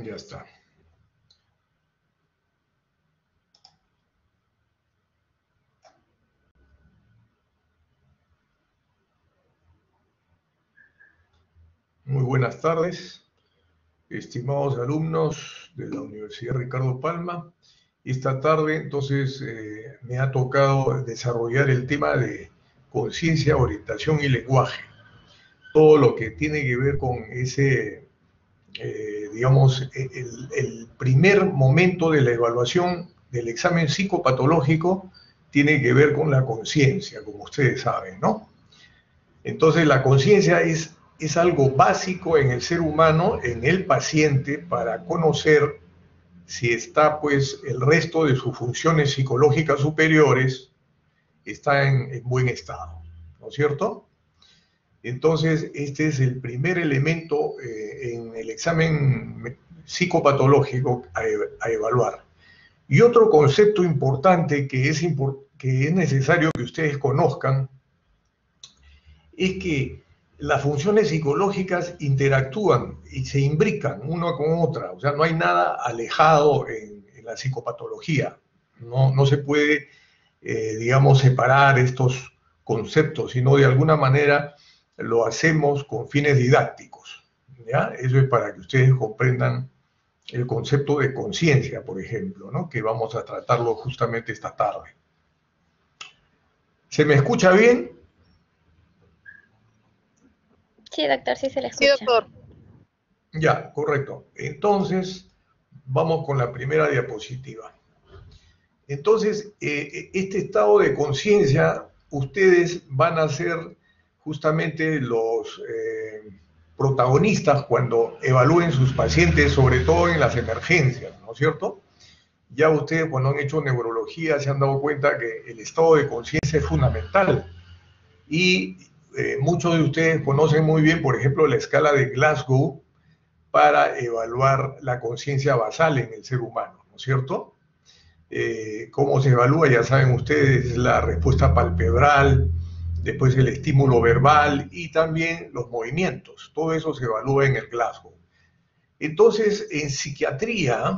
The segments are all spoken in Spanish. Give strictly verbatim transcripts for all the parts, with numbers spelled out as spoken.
Ya está. Muy buenas tardes, estimados alumnos de la Universidad Ricardo Palma. Esta tarde, entonces, eh, me ha tocado desarrollar el tema de conciencia, orientación y lenguaje. Todo lo que tiene que ver con ese, eh, digamos, el, el primer momento de la evaluación del examen psicopatológico tiene que ver con la conciencia, como ustedes saben, ¿no? Entonces, la conciencia es, es algo básico en el ser humano, en el paciente, para conocer si está, pues, el resto de sus funciones psicológicas superiores está en, en buen estado, ¿no es cierto? Entonces, este es el primer elemento eh, en el examen psicopatológico a, a evaluar. Y otro concepto importante que es, que es necesario que ustedes conozcan es que las funciones psicológicas interactúan y se imbrican una con otra. O sea, no hay nada alejado en, en la psicopatología. No, no se puede, eh, digamos, separar estos conceptos, sino de alguna manera lo hacemos con fines didácticos, ¿ya? Eso es para que ustedes comprendan el concepto de conciencia, por ejemplo, ¿no? Que vamos a tratarlo justamente esta tarde. ¿Se me escucha bien? Sí, doctor, sí se le escucha. Sí, doctor. Ya, correcto. Entonces, vamos con la primera diapositiva. Entonces, eh, este estado de conciencia, ustedes van a ser justamente los eh, protagonistas cuando evalúen sus pacientes, sobre todo en las emergencias, ¿no es cierto? Ya ustedes, cuando han hecho neurología, se han dado cuenta que el estado de conciencia es fundamental. Y eh, muchos de ustedes conocen muy bien, por ejemplo, la escala de Glasgow para evaluar la conciencia basal en el ser humano, ¿no es cierto? Eh, ¿Cómo se evalúa? Ya saben ustedes, la respuesta palpebral, después el estímulo verbal y también los movimientos. Todo eso se evalúa en el Glasgow. Entonces, en psiquiatría,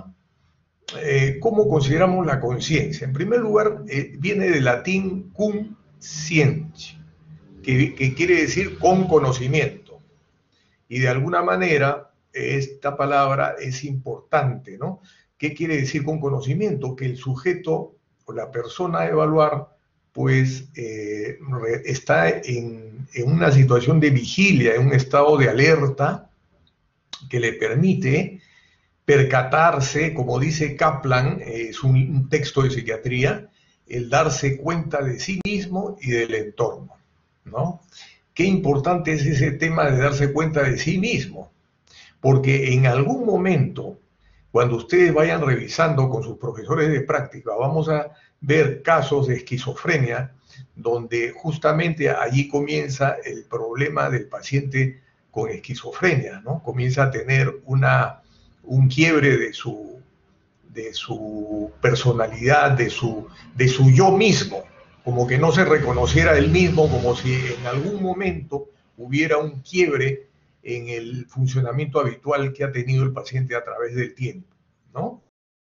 eh, ¿cómo consideramos la conciencia? En primer lugar, eh, viene del latín cum scientia, que, que quiere decir con conocimiento. Y de alguna manera, esta palabra es importante, ¿no? ¿Qué quiere decir con conocimiento? Que el sujeto o la persona a evaluar, pues, eh, está en, en una situación de vigilia, en un estado de alerta que le permite percatarse, como dice Kaplan, eh, es un, un texto de psiquiatría, el darse cuenta de sí mismo y del entorno, ¿no? Qué importante es ese tema de darse cuenta de sí mismo, porque en algún momento, cuando ustedes vayan revisando con sus profesores de práctica, vamos a ver casos de esquizofrenia, donde justamente allí comienza el problema del paciente con esquizofrenia, ¿no? Comienza a tener una, un quiebre de su, de su personalidad, de su, de su yo mismo, como que no se reconociera él mismo, como si en algún momento hubiera un quiebre en el funcionamiento habitual que ha tenido el paciente a través del tiempo, ¿no?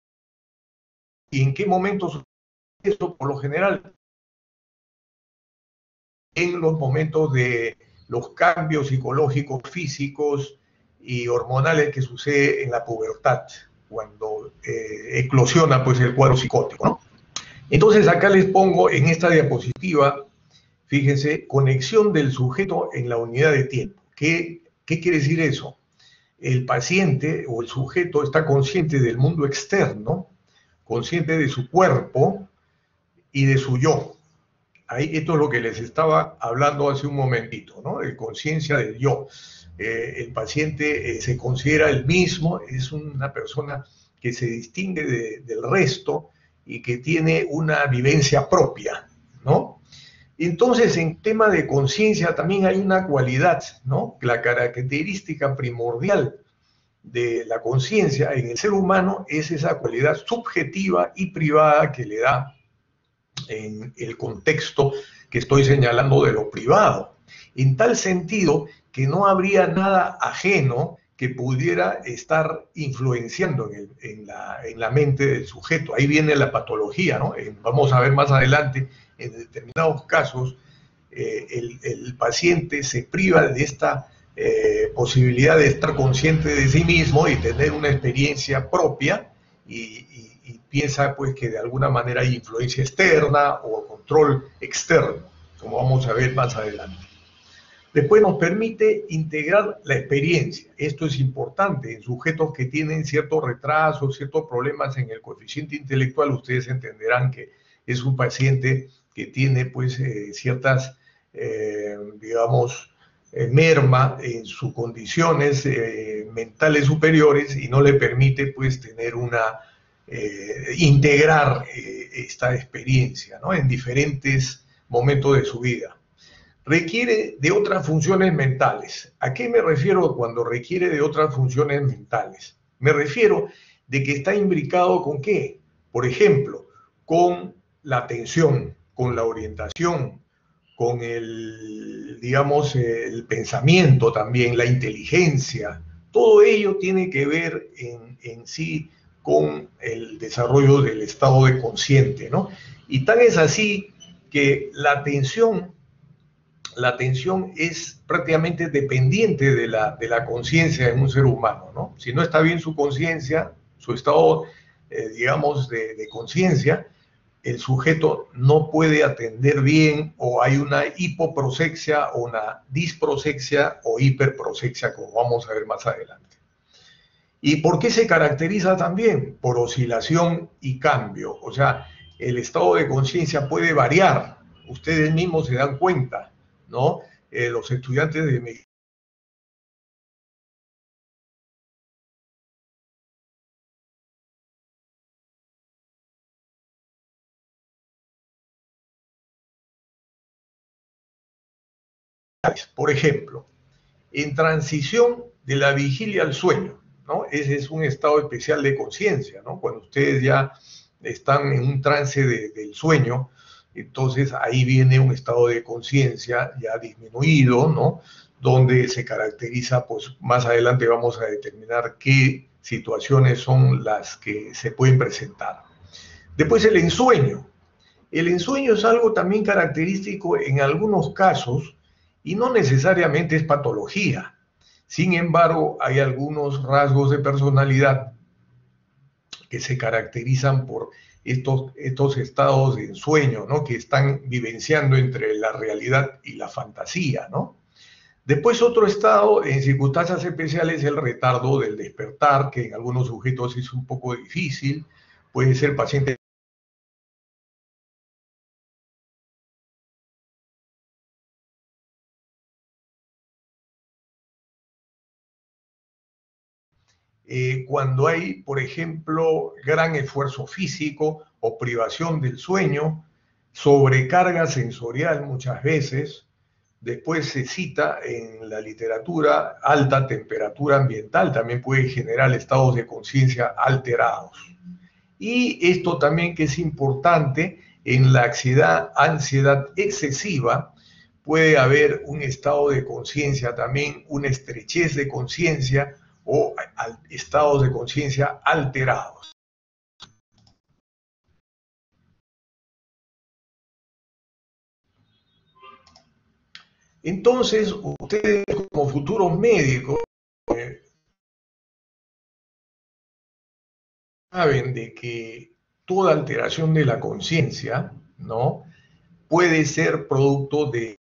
¿Y en qué momento sucede eso? Por lo general, en los momentos de los cambios psicológicos, físicos y hormonales que sucede en la pubertad, cuando eh, eclosiona, pues, el cuadro psicótico, ¿no? Entonces, acá les pongo en esta diapositiva, fíjense, conexión del sujeto en la unidad de tiempo. ¿Qué, qué quiere decir eso? El paciente o el sujeto está consciente del mundo externo, consciente de su cuerpo y de su yo. Ahí, esto es lo que les estaba hablando hace un momentito, ¿no? De conciencia del yo. Eh, el paciente eh, se considera el mismo, es una persona que se distingue de, del resto y que tiene una vivencia propia, ¿no? Entonces, en tema de conciencia también hay una cualidad, ¿no? La característica primordial de la conciencia en el ser humano es esa cualidad subjetiva y privada que le da en el contexto que estoy señalando de lo privado. En tal sentido que no habría nada ajeno que pudiera estar influenciando en, el, en, la, en la mente del sujeto. Ahí viene la patología, ¿no? Eh, vamos a ver más adelante, en determinados casos, eh, el, el paciente se priva de esta eh, posibilidad de estar consciente de sí mismo y tener una experiencia propia y, y, y piensa pues que de alguna manera hay influencia externa o control externo, como vamos a ver más adelante. Después nos permite integrar la experiencia. Esto es importante en sujetos que tienen ciertos retrasos, ciertos problemas en el coeficiente intelectual. Ustedes entenderán que es un paciente que tiene pues eh, ciertas, eh, digamos, eh, merma en sus condiciones eh, mentales superiores y no le permite pues tener una, eh, integrar eh, esta experiencia, ¿no? En diferentes momentos de su vida. Requiere de otras funciones mentales. ¿A qué me refiero cuando requiere de otras funciones mentales? Me refiero de que está imbricado con qué. Por ejemplo, con la atención, con la orientación, con el, digamos, el pensamiento también, la inteligencia. Todo ello tiene que ver en, en sí con el desarrollo del estado de consciente, ¿no? Y tan es así que la atención la atención es prácticamente dependiente de la, de la conciencia en un ser humano, ¿no? Si no está bien su conciencia, su estado, eh, digamos, de, de conciencia, el sujeto no puede atender bien o hay una hipoprosexia o una disprosexia o hiperprosexia, como vamos a ver más adelante. ¿Y por qué se caracteriza también? Por oscilación y cambio. O sea, el estado de conciencia puede variar. Ustedes mismos se dan cuenta, ¿no? Eh, los estudiantes de medicina por ejemplo, en transición de la vigilia al sueño, ¿no? Ese es un estado especial de conciencia, ¿no? Cuando ustedes ya están en un trance de, del sueño, entonces ahí viene un estado de conciencia ya disminuido, ¿no? Donde se caracteriza, pues más adelante vamos a determinar qué situaciones son las que se pueden presentar. Después el ensueño. El ensueño es algo también característico en algunos casos y no necesariamente es patología. Sin embargo, hay algunos rasgos de personalidad que se caracterizan por estos, estos estados de ensueño, ¿no? Que están vivenciando entre la realidad y la fantasía, ¿no? Después otro estado, en circunstancias especiales, es el retardo del despertar, que en algunos sujetos es un poco difícil. Puede ser paciente Eh, cuando hay, por ejemplo, gran esfuerzo físico o privación del sueño, sobrecarga sensorial muchas veces. Después se cita en la literatura alta temperatura ambiental, también puede generar estados de conciencia alterados. Y esto también que es importante, en la ansiedad, ansiedad excesiva, puede haber un estado de conciencia también, una estrechez de conciencia, o estados de conciencia alterados. Entonces, ustedes como futuros médicos eh, saben de que toda alteración de la conciencia, ¿no?, puede ser producto de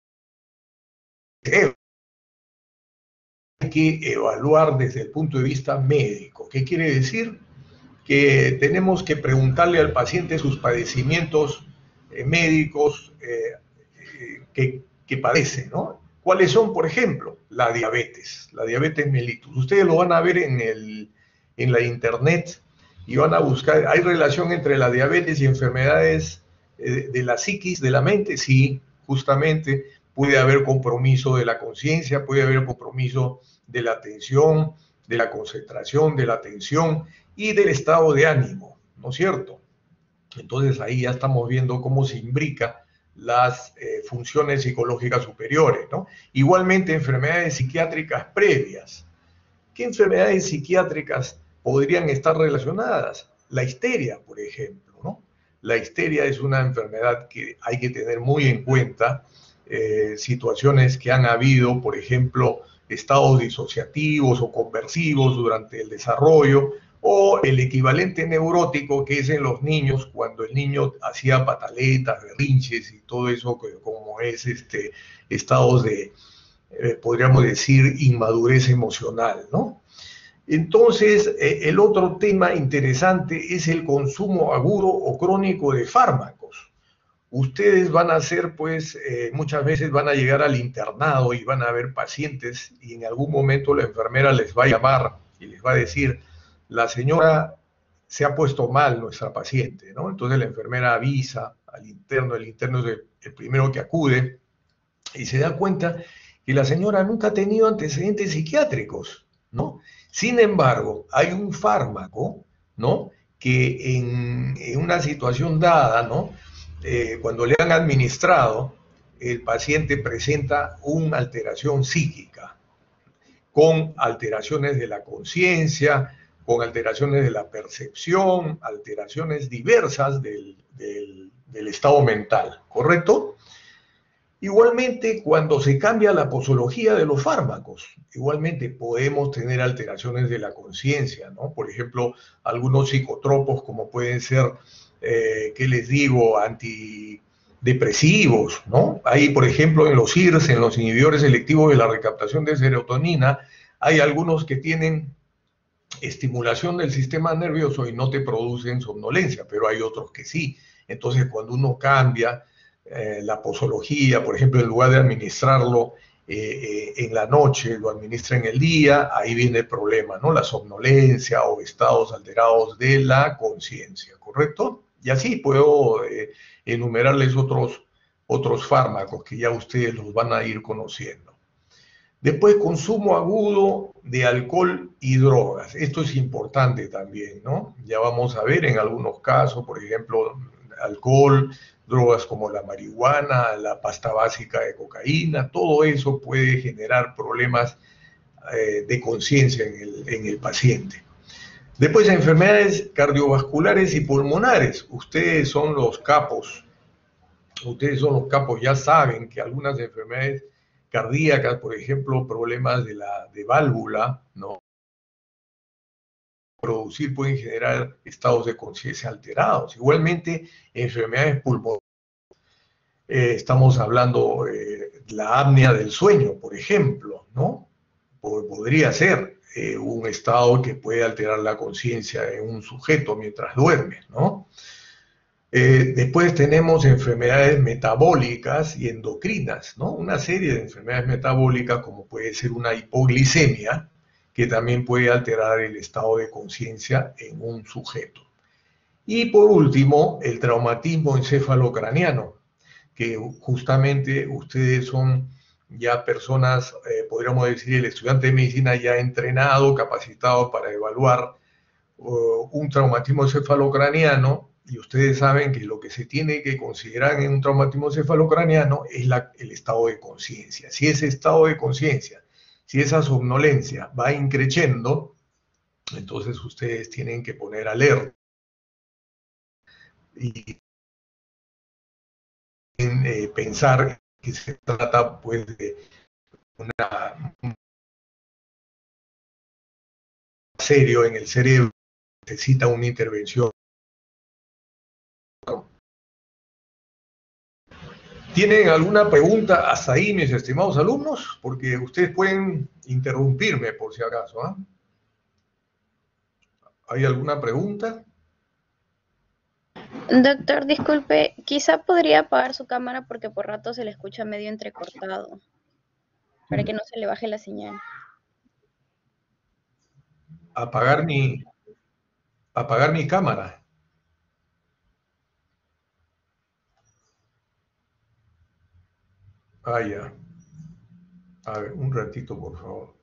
hay que evaluar desde el punto de vista médico. ¿Qué quiere decir? Que tenemos que preguntarle al paciente sus padecimientos eh, médicos eh, eh, que, que padece, ¿no? ¿Cuáles son, por ejemplo? La diabetes, la diabetes mellitus. Ustedes lo van a ver en, el, en la internet y van a buscar, ¿hay relación entre la diabetes y enfermedades eh, de la psiquis, de la mente? Sí, justamente puede haber compromiso de la conciencia, puede haber compromiso de la atención, de la concentración, de la atención y del estado de ánimo, ¿no es cierto? Entonces ahí ya estamos viendo cómo se imbrica las eh, funciones psicológicas superiores, ¿no? Igualmente enfermedades psiquiátricas previas. ¿Qué enfermedades psiquiátricas podrían estar relacionadas? La histeria, por ejemplo, ¿no? La histeria es una enfermedad que hay que tener muy en cuenta. Eh, situaciones que han habido, por ejemplo, estados disociativos o conversivos durante el desarrollo, o el equivalente neurótico que es en los niños, cuando el niño hacía pataletas, berrinches y todo eso, como es este, estados de, eh, podríamos decir, inmadurez emocional, ¿no? Entonces, eh, el otro tema interesante es el consumo agudo o crónico de fármacos. Ustedes van a hacer, pues, eh, muchas veces van a llegar al internado y van a ver pacientes y en algún momento la enfermera les va a llamar y les va a decir, la señora se ha puesto mal, nuestra paciente, ¿no? Entonces la enfermera avisa al interno, el interno es el, el primero que acude y se da cuenta que la señora nunca ha tenido antecedentes psiquiátricos, ¿no? Sin embargo, hay un fármaco, ¿no? Que en, en una situación dada, ¿no? Eh, cuando le han administrado, el paciente presenta una alteración psíquica, con alteraciones de la conciencia, con alteraciones de la percepción, alteraciones diversas del, del, del estado mental, ¿correcto? Igualmente, cuando se cambia la posología de los fármacos, igualmente podemos tener alteraciones de la conciencia, ¿no? Por ejemplo, algunos psicotropos como pueden ser, eh, ¿qué les digo?, antidepresivos, ¿no? Hay, por ejemplo, en los I R S, en los inhibidores selectivos de la recaptación de serotonina, hay algunos que tienen estimulación del sistema nervioso y no te producen somnolencia, pero hay otros que sí. Entonces, cuando uno cambia eh, la posología, por ejemplo, en lugar de administrarlo eh, eh, en la noche, lo administra en el día, ahí viene el problema, ¿no? La somnolencia o estados alterados de la conciencia, ¿correcto? Y así puedo eh, enumerarles otros, otros fármacos que ya ustedes los van a ir conociendo. Después, consumo agudo de alcohol y drogas. Esto es importante también, ¿no? Ya vamos a ver en algunos casos, por ejemplo, alcohol, drogas como la marihuana, la pasta básica de cocaína, todo eso puede generar problemas eh, de conciencia en el, en el paciente. Después, enfermedades cardiovasculares y pulmonares. Ustedes son los capos. Ustedes son los capos, ya saben que algunas enfermedades cardíacas, por ejemplo, problemas de, la, de válvula, ¿no? Producir pueden generar estados de conciencia alterados. Igualmente, enfermedades pulmonares, eh, estamos hablando de eh, la apnea del sueño, por ejemplo, ¿no? Podría ser eh, un estado que puede alterar la conciencia en un sujeto mientras duerme, ¿no? Eh, después tenemos enfermedades metabólicas y endocrinas, ¿no? Una serie de enfermedades metabólicas como puede ser una hipoglicemia, que también puede alterar el estado de conciencia en un sujeto. Y por último, el traumatismo encefalocraniano, que justamente ustedes son ya personas, eh, podríamos decir, el estudiante de medicina ya entrenado, capacitado para evaluar uh, un traumatismo encefalocraniano, y ustedes saben que lo que se tiene que considerar en un traumatismo encefalocraniano es la, el estado de conciencia. Si ese estado de conciencia, si esa somnolencia va increciendo, entonces ustedes tienen que poner alerta y eh, pensar que se trata pues de una, un serio en el cerebro, necesita una intervención. ¿Tienen alguna pregunta hasta ahí, mis estimados alumnos? Porque ustedes pueden interrumpirme por si acaso. ¿eh? ¿Hay alguna pregunta? Doctor, disculpe, quizá podría apagar su cámara porque por rato se le escucha medio entrecortado, para que no se le baje la señal. Apagar mi, apagar mi cámara. Ah, ya. A ver, un ratito, por favor.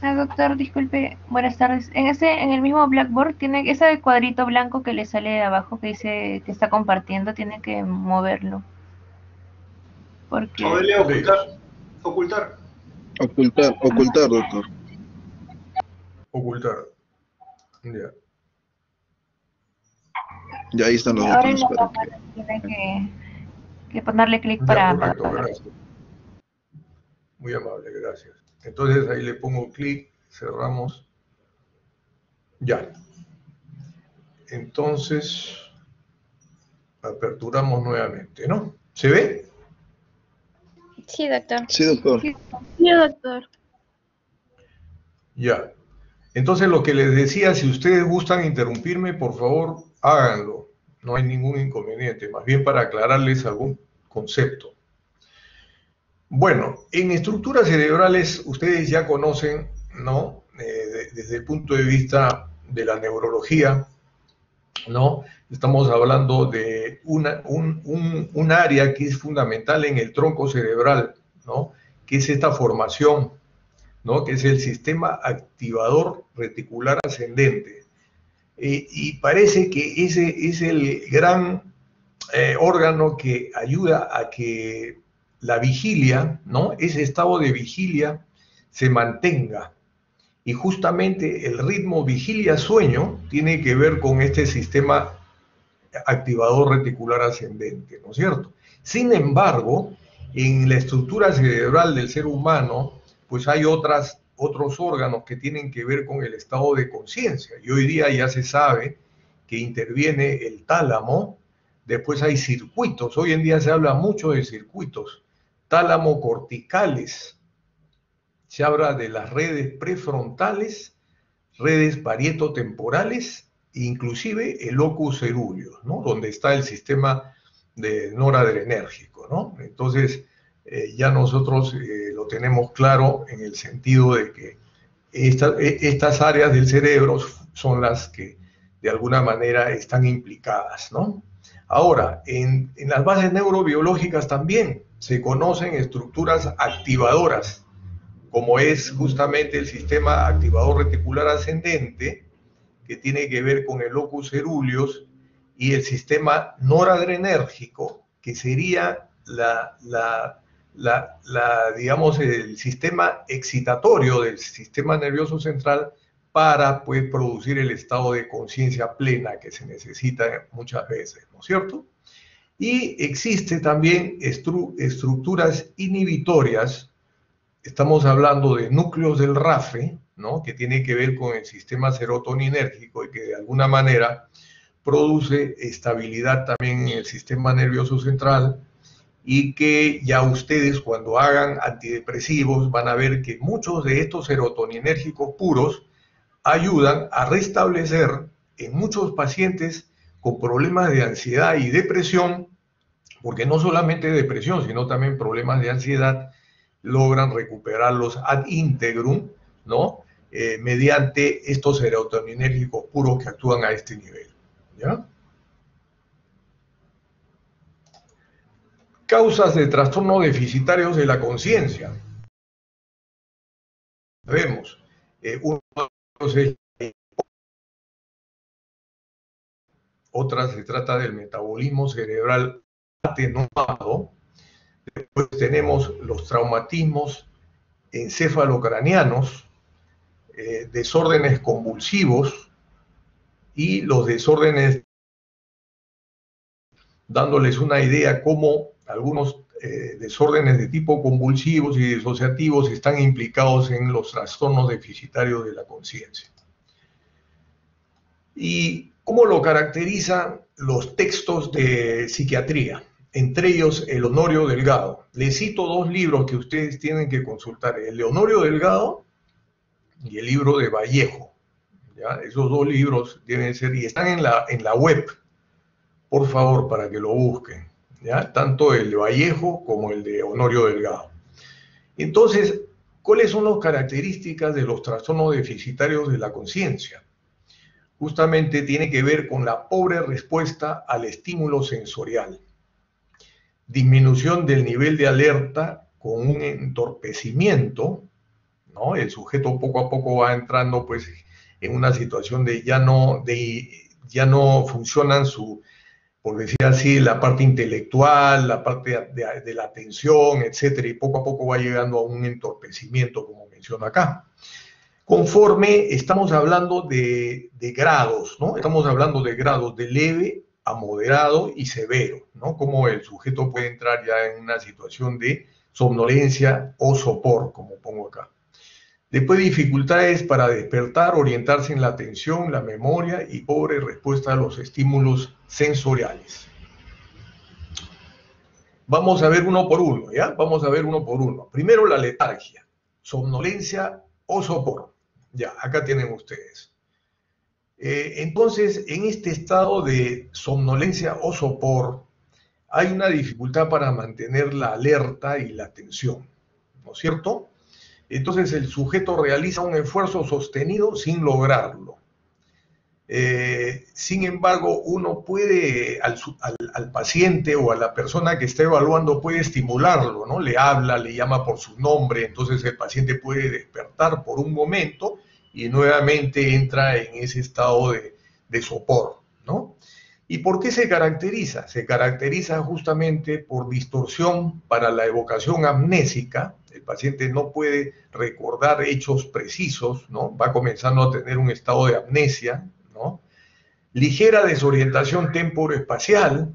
Ah, doctor, disculpe, buenas tardes. En ese, en el mismo Blackboard tiene ese cuadrito blanco que le sale de abajo que dice que está compartiendo, tiene que moverlo. Porque... O dele ocultar, ocultar. Ocultar, ocultar, doctor. Ocultar. Ya. Ya ahí están los ahora botones. en la Para cámara tiene que, que ponerle clic Ya, para... correcto, para... gracias. Muy amable, gracias. Entonces ahí le pongo clic, cerramos. Ya. Entonces, aperturamos nuevamente, ¿no? ¿Se ve? Sí, doctor. Sí, doctor. Sí, Sí, doctor. Ya. Entonces, lo que les decía, si ustedes gustan interrumpirme, por favor, háganlo. No hay ningún inconveniente, más bien para aclararles algún concepto. Bueno, en estructuras cerebrales ustedes ya conocen, ¿no? Eh, de, desde el punto de vista de la neurología, ¿no? Estamos hablando de una, un, un, un área que es fundamental en el tronco cerebral, ¿no? Que es esta formación, ¿no? Que es el sistema activador reticular ascendente. Eh, y parece que ese es el gran eh, órgano que ayuda a que la vigilia, ¿no? Ese estado de vigilia se mantenga. Y justamente el ritmo vigilia-sueño tiene que ver con este sistema activador reticular ascendente, ¿no es cierto? Sin embargo, en la estructura cerebral del ser humano, pues hay otras, otros órganos que tienen que ver con el estado de conciencia. Y hoy día ya se sabe que interviene el tálamo, después hay circuitos, hoy en día se habla mucho de circuitos, tálamo corticales, se habla de las redes prefrontales, redes parietotemporales, inclusive el locus ceruleus, ¿no? Donde está el sistema de noradrenérgico, ¿no? Entonces, eh, ya nosotros eh, lo tenemos claro en el sentido de que esta, estas áreas del cerebro son las que de alguna manera están implicadas, ¿no? Ahora, en, en las bases neurobiológicas también se conocen estructuras activadoras, como es justamente el sistema activador reticular ascendente, que tiene que ver con el locus ceruleus, y el sistema noradrenérgico, que sería la, la, la, la, digamos, el sistema excitatorio del sistema nervioso central para, pues, producir el estado de conciencia plena que se necesita muchas veces, ¿no es cierto? Y existe también estru estructuras inhibitorias. Estamos hablando de núcleos del R A F E, ¿no? Que tiene que ver con el sistema serotoninérgico y que de alguna manera produce estabilidad también en el sistema nervioso central, y que ya ustedes cuando hagan antidepresivos van a ver que muchos de estos serotoninérgicos puros ayudan a restablecer en muchos pacientes con problemas de ansiedad y depresión, porque no solamente depresión, sino también problemas de ansiedad, logran recuperarlos ad integrum, ¿no? Eh, mediante estos serotoninérgicos puros que actúan a este nivel, ¿ya? Causas de trastornos deficitarios de la conciencia. Vemos, eh, uno de ellos es, eh, otra se trata del metabolismo cerebral atenuado. Después tenemos los traumatismos encefalocranianos, eh, desórdenes convulsivos y los desórdenes, dándoles una idea cómo algunos eh, desórdenes de tipo convulsivos y disociativos están implicados en los trastornos deficitarios de la conciencia. ¿Y cómo lo caracterizan los textos de psiquiatría? Entre ellos el Honorio Delgado. Les cito dos libros que ustedes tienen que consultar, el de Honorio Delgado y el libro de Vallejo. ¿Ya? Esos dos libros deben ser, y están en la, en la web, por favor, para que lo busquen, ¿ya? Tanto el de Vallejo como el de Honorio Delgado. Entonces, ¿cuáles son las características de los trastornos deficitarios de la conciencia? Justamente tiene que ver con la pobre respuesta al estímulo sensorial, disminución del nivel de alerta con un entorpecimiento, ¿no? El sujeto poco a poco va entrando pues en una situación de ya no, de, ya no funcionan su, por decir así, la parte intelectual, la parte de, de la atención, etcétera, y poco a poco va llegando a un entorpecimiento, como menciona acá. Conforme estamos hablando de, de grados, ¿no? Estamos hablando de grados de leve a moderado y severo, ¿no? Como el sujeto puede entrar ya en una situación de somnolencia o sopor, como pongo acá. Después, dificultades para despertar, orientarse en la atención, la memoria y pobre respuesta a los estímulos sensoriales. Vamos a ver uno por uno, ¿ya? Vamos a ver uno por uno. Primero, la letargia, somnolencia o sopor. Ya, acá tienen ustedes. Eh, entonces, en este estado de somnolencia o sopor, hay una dificultad para mantener la alerta y la atención, ¿no es cierto? Entonces el sujeto realiza un esfuerzo sostenido sin lograrlo. Eh, sin embargo, uno puede, al, al, al paciente o a la persona que está evaluando, puede estimularlo, ¿no? Le habla, le llama por su nombre, entonces el paciente puede despertar por un momento y nuevamente entra en ese estado de, de sopor, ¿no? ¿Y por qué se caracteriza? Se caracteriza justamente por distorsión para la evocación amnésica. El paciente no puede recordar hechos precisos, ¿no? Va comenzando a tener un estado de amnesia, ¿no? Ligera desorientación temporoespacial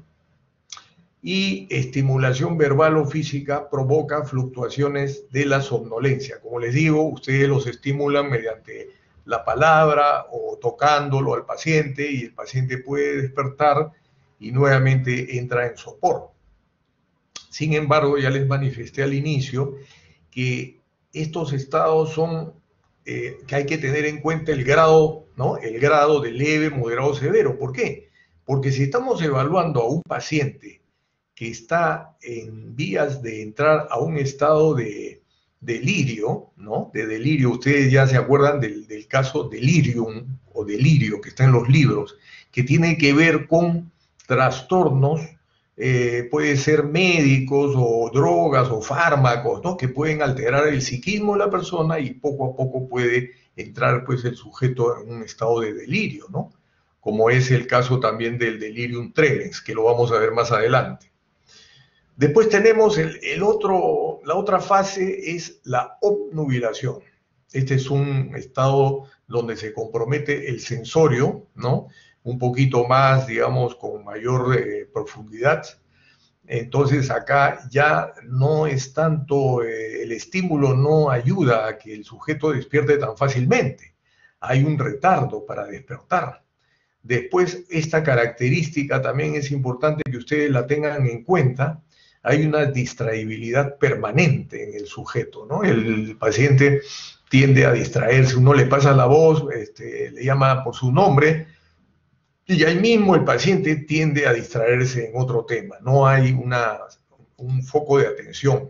y estimulación verbal o física provoca fluctuaciones de la somnolencia. Como les digo, ustedes los estimulan mediante la palabra o tocándolo al paciente y el paciente puede despertar y nuevamente entra en sopor. Sin embargo, ya les manifesté al inicio que estos estados son, eh, que hay que tener en cuenta el grado, ¿no? El grado de leve, moderado, severo. ¿Por qué? Porque si estamos evaluando a un paciente que está en vías de entrar a un estado de delirio, ¿no? De delirio, ustedes ya se acuerdan del, del caso delirium o delirio que está en los libros, que tiene que ver con trastornos, eh, puede ser médicos o drogas o fármacos, ¿no? Que pueden alterar el psiquismo de la persona y poco a poco puede entrar pues el sujeto en un estado de delirio, ¿no? Como es el caso también del delirium tremens, que lo vamos a ver más adelante. Después tenemos el, el otro, la otra fase es la obnubilación. Este es un estado donde se compromete el sensorio, ¿no? Un poquito más, digamos, con mayor eh, profundidad. Entonces acá ya no es tanto, eh, el estímulo no ayuda a que el sujeto despierte tan fácilmente. Hay un retardo para despertar. Después, esta característica también es importante que ustedes la tengan en cuenta. Hay una distraibilidad permanente en el sujeto, ¿no? El paciente tiende a distraerse, uno le pasa la voz, este, le llama por su nombre, y ahí mismo el paciente tiende a distraerse en otro tema, no hay una, un foco de atención.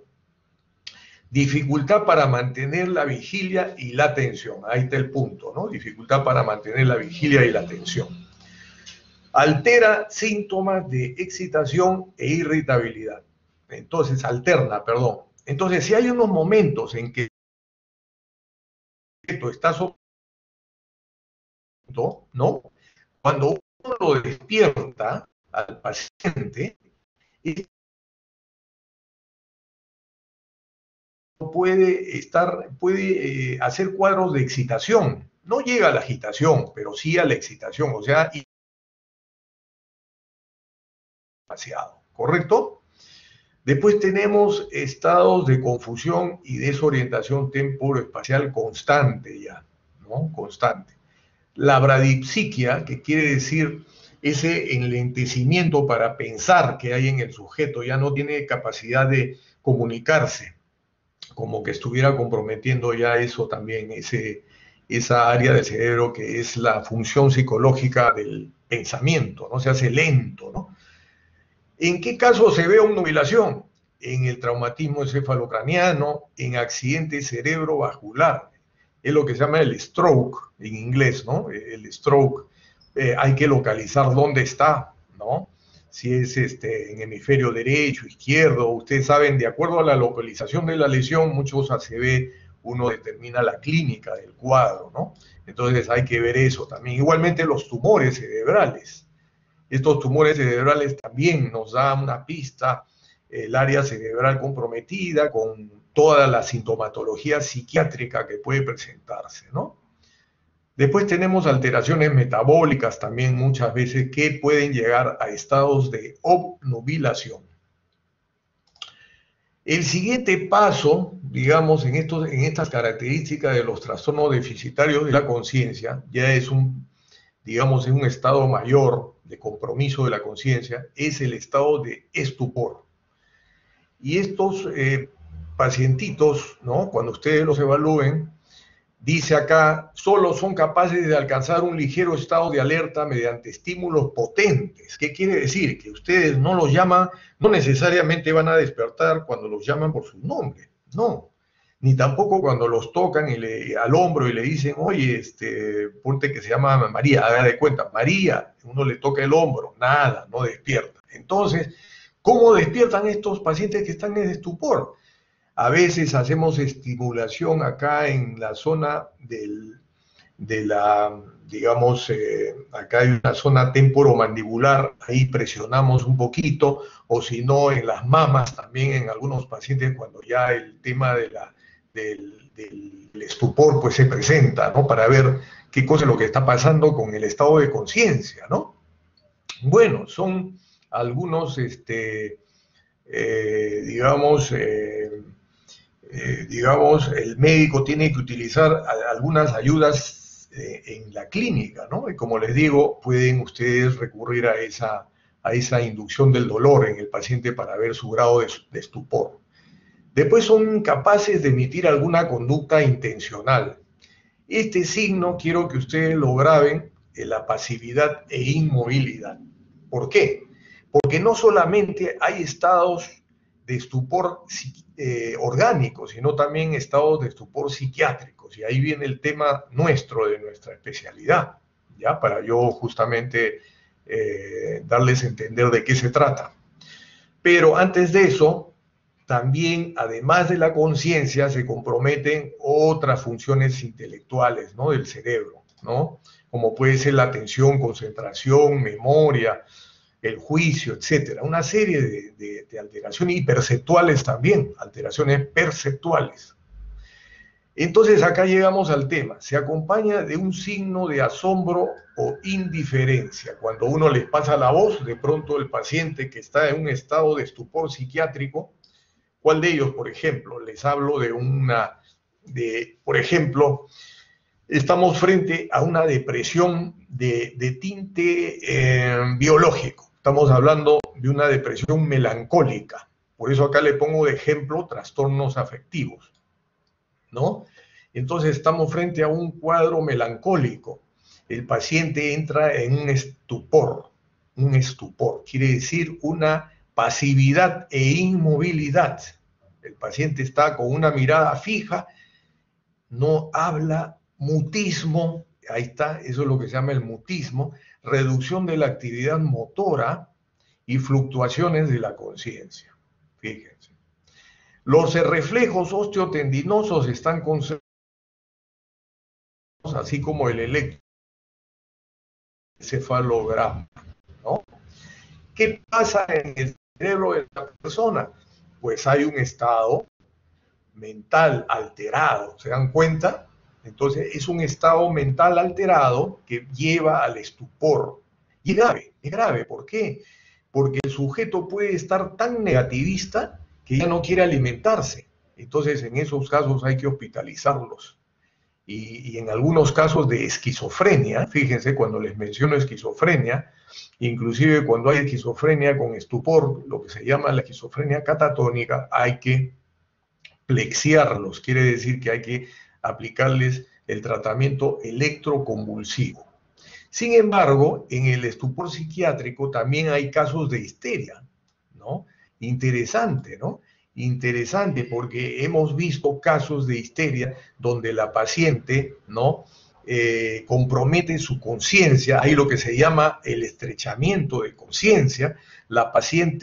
Dificultad para mantener la vigilia y la atención, ahí está el punto, ¿no? Dificultad para mantener la vigilia y la atención. Altera síntomas de excitación e irritabilidad. Entonces, alterna, perdón. Entonces, si hay unos momentos en que esto está sobre, ¿no? Cuando uno lo despierta al paciente, puede estar, puede eh, hacer cuadros de excitación. No llega a la agitación, pero sí a la excitación, o sea, demasiado, ¿correcto? Después tenemos estados de confusión y desorientación temporoespacial constante ya, ¿no? Constante. La bradipsiquia, que quiere decir ese enlentecimiento para pensar que hay en el sujeto, ya no tiene capacidad de comunicarse, como que estuviera comprometiendo ya eso también, ese, esa área del cerebro que es la función psicológica del pensamiento, ¿no? Se hace lento, ¿no? ¿En qué caso se ve obnubilación? En el traumatismo encefalocraniano, en accidente cerebrovascular. Es lo que se llama el stroke, en inglés, ¿no? El stroke, eh, hay que localizar dónde está, ¿no? Si es este, en hemisferio derecho, izquierdo, ustedes saben, de acuerdo a la localización de la lesión, muchos se ve uno determina la clínica del cuadro, ¿no? Entonces hay que ver eso también. Igualmente los tumores cerebrales. Estos tumores cerebrales también nos dan una pista, el área cerebral comprometida con toda la sintomatología psiquiátrica que puede presentarse, ¿no? Después tenemos alteraciones metabólicas también muchas veces que pueden llegar a estados de obnubilación. El siguiente paso, digamos, en, estos, en estas características de los trastornos deficitarios de la conciencia, ya es un, digamos, en un estado mayor de compromiso de la conciencia, es el estado de estupor. Y estos eh, pacientitos, ¿no?, cuando ustedes los evalúen, dice acá, solo son capaces de alcanzar un ligero estado de alerta mediante estímulos potentes. ¿Qué quiere decir? Que ustedes no los llaman, no necesariamente van a despertar cuando los llaman por su nombre, no. Ni tampoco cuando los tocan y le, al hombro y le dicen, oye, este, ponte que se llama María, haga de cuenta, María, uno le toca el hombro, nada, no despierta. Entonces, ¿cómo despiertan estos pacientes que están en estupor? A veces hacemos estimulación acá en la zona del, de la, digamos, eh, acá hay una zona temporomandibular, ahí presionamos un poquito, o si no, en las mamas también en algunos pacientes cuando ya el tema de la, del, del estupor pues se presenta, ¿no? Para ver qué cosa es lo que está pasando con el estado de conciencia, ¿no? Bueno, son algunos, este, eh, digamos, eh, Eh, digamos, el médico tiene que utilizar a, algunas ayudas eh, en la clínica, ¿no? Y como les digo, pueden ustedes recurrir a esa, a esa inducción del dolor en el paciente para ver su grado de, de estupor. Después son capaces de emitir alguna conducta intencional. Este signo quiero que ustedes lo graben en la pasividad e inmovilidad. ¿Por qué? Porque no solamente hay estados de estupor eh, orgánicos, sino también estados de estupor psiquiátricos. Y ahí viene el tema nuestro, de nuestra especialidad, ¿ya? Para yo justamente eh, darles a entender de qué se trata. Pero antes de eso, también, además de la conciencia, se comprometen otras funciones intelectuales, ¿no?, del cerebro, ¿no? Como puede ser la atención, concentración, memoria, el juicio, etcétera. Una serie de, de, de alteraciones, y perceptuales también, alteraciones perceptuales. Entonces acá llegamos al tema. Se acompaña de un signo de asombro o indiferencia. Cuando uno les pasa la voz, de pronto el paciente que está en un estado de estupor psiquiátrico, ¿cuál de ellos, por ejemplo? Les hablo de una, de, por ejemplo, estamos frente a una depresión de, de tinte eh, biológico. Estamos hablando de una depresión melancólica. Por eso acá le pongo de ejemplo trastornos afectivos, ¿no? Entonces estamos frente a un cuadro melancólico. El paciente entra en un estupor. Un estupor quiere decir una pasividad e inmovilidad. El paciente está con una mirada fija, no habla, mutismo, ahí está, eso es lo que se llama el mutismo, reducción de la actividad motora y fluctuaciones de la conciencia. Fíjense. Los reflejos osteotendinosos están concentrados, así como el electroencefalograma, ¿no? ¿Qué pasa en el cerebro de la persona? Pues hay un estado mental alterado, ¿se dan cuenta? Entonces es un estado mental alterado que lleva al estupor. Y es grave, es grave, ¿por qué? Porque el sujeto puede estar tan negativista que ya no quiere alimentarse. Entonces en esos casos hay que hospitalizarlos. Y, y en algunos casos de esquizofrenia, fíjense, cuando les menciono esquizofrenia, inclusive cuando hay esquizofrenia con estupor, lo que se llama la esquizofrenia catatónica, hay que plexiarlos, quiere decir que hay que aplicarles el tratamiento electroconvulsivo. Sin embargo, en el estupor psiquiátrico también hay casos de histeria, ¿no? Interesante, ¿no? Interesante, porque hemos visto casos de histeria donde la paciente, ¿no?, eh, compromete su conciencia. Hay lo que se llama el estrechamiento de conciencia. La paciente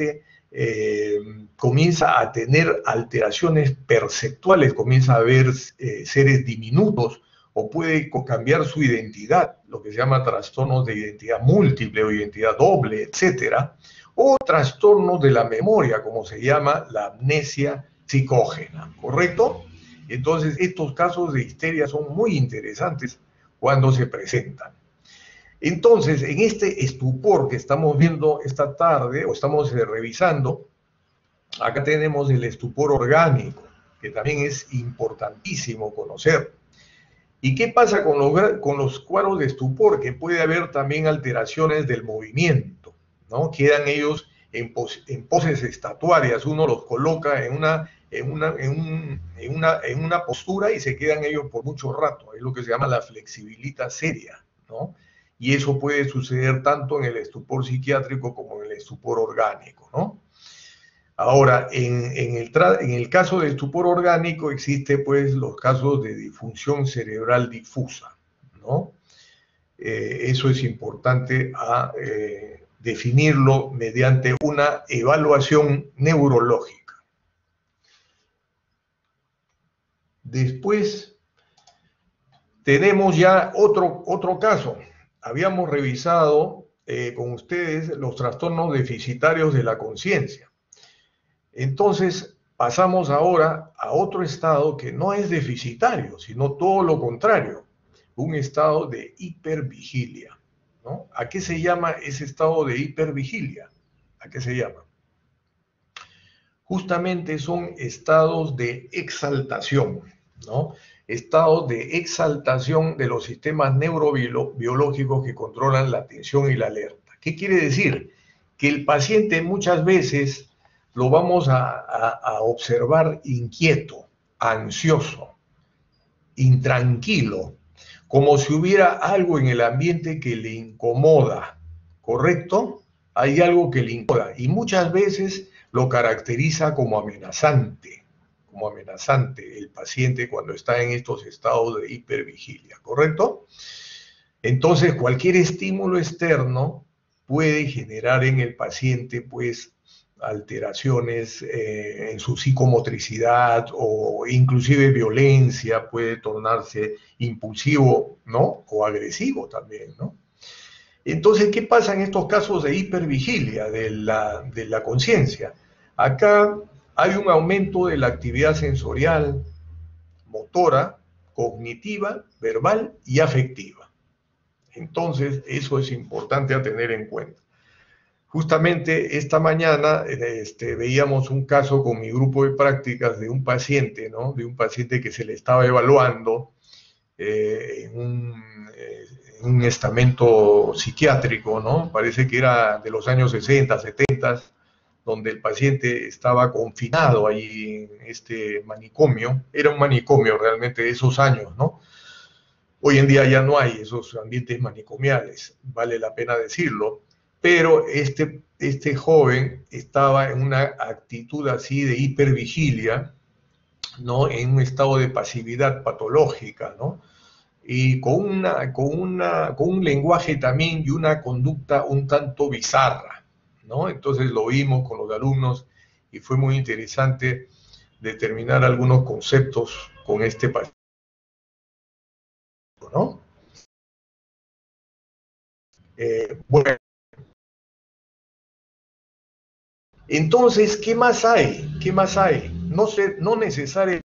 eh, comienza a tener alteraciones perceptuales, comienza a ver eh, seres diminutos, o puede cambiar su identidad, lo que se llama trastornos de identidad múltiple o identidad doble, etcétera, o trastornos de la memoria, como se llama la amnesia psicógena, ¿correcto? Entonces, estos casos de histeria son muy interesantes cuando se presentan. Entonces, en este estupor que estamos viendo esta tarde, o estamos eh, revisando, acá tenemos el estupor orgánico, que también es importantísimo conocer. ¿Y qué pasa con los, con los cuadros de estupor? Que puede haber también alteraciones del movimiento, ¿no? Quedan ellos en, pos, en poses estatuarias, uno los coloca en una, en, una, en, un, en, una, en una postura y se quedan ellos por mucho rato, es lo que se llama la flexibilidad seria, ¿no? Y eso puede suceder tanto en el estupor psiquiátrico como en el estupor orgánico, ¿no? Ahora, en, en, el en el caso del estupor orgánico existe pues los casos de disfunción cerebral difusa, ¿no? Eh, eso es importante a, eh, definirlo mediante una evaluación neurológica. Después tenemos ya otro, otro caso. Habíamos revisado eh, con ustedes los trastornos deficitarios de la conciencia. Entonces, pasamos ahora a otro estado que no es deficitario, sino todo lo contrario, un estado de hipervigilia, ¿no? ¿A qué se llama ese estado de hipervigilia? ¿A qué se llama? Justamente son estados de exaltación, ¿no? Estados de exaltación de los sistemas neurobiológicos que controlan la atención y la alerta. ¿Qué quiere decir? Que el paciente muchas veces lo vamos a, a, a observar inquieto, ansioso, intranquilo, como si hubiera algo en el ambiente que le incomoda, ¿correcto? Hay algo que le incomoda y muchas veces lo caracteriza como amenazante, como amenazante el paciente cuando está en estos estados de hipervigilia, ¿correcto? Entonces, cualquier estímulo externo puede generar en el paciente, pues, alteraciones eh, en su psicomotricidad o inclusive violencia, puede tornarse impulsivo, ¿no? O agresivo también, ¿no? Entonces, ¿qué pasa en estos casos de hipervigilia de la, de la conciencia? Acá hay un aumento de la actividad sensorial, motora, cognitiva, verbal y afectiva. Entonces, eso es importante a tener en cuenta. Justamente esta mañana este, veíamos un caso con mi grupo de prácticas de un paciente, ¿no? De un paciente que se le estaba evaluando eh, en, un, eh, en un estamento psiquiátrico, ¿no? Parece que era de los años sesenta, setenta, donde el paciente estaba confinado ahí en este manicomio. Era un manicomio realmente de esos años, ¿no? Hoy en día ya no hay esos ambientes manicomiales, vale la pena decirlo. Pero este, este joven estaba en una actitud así de hipervigilia, ¿no? En un estado de pasividad patológica, ¿no? Y con, una, con, una, con un lenguaje también y una conducta un tanto bizarra, ¿no? Entonces lo vimos con los alumnos y fue muy interesante determinar algunos conceptos con este paciente, ¿no? Eh, bueno. Entonces, ¿qué más hay? ¿Qué más hay? No sé, no necesariamente,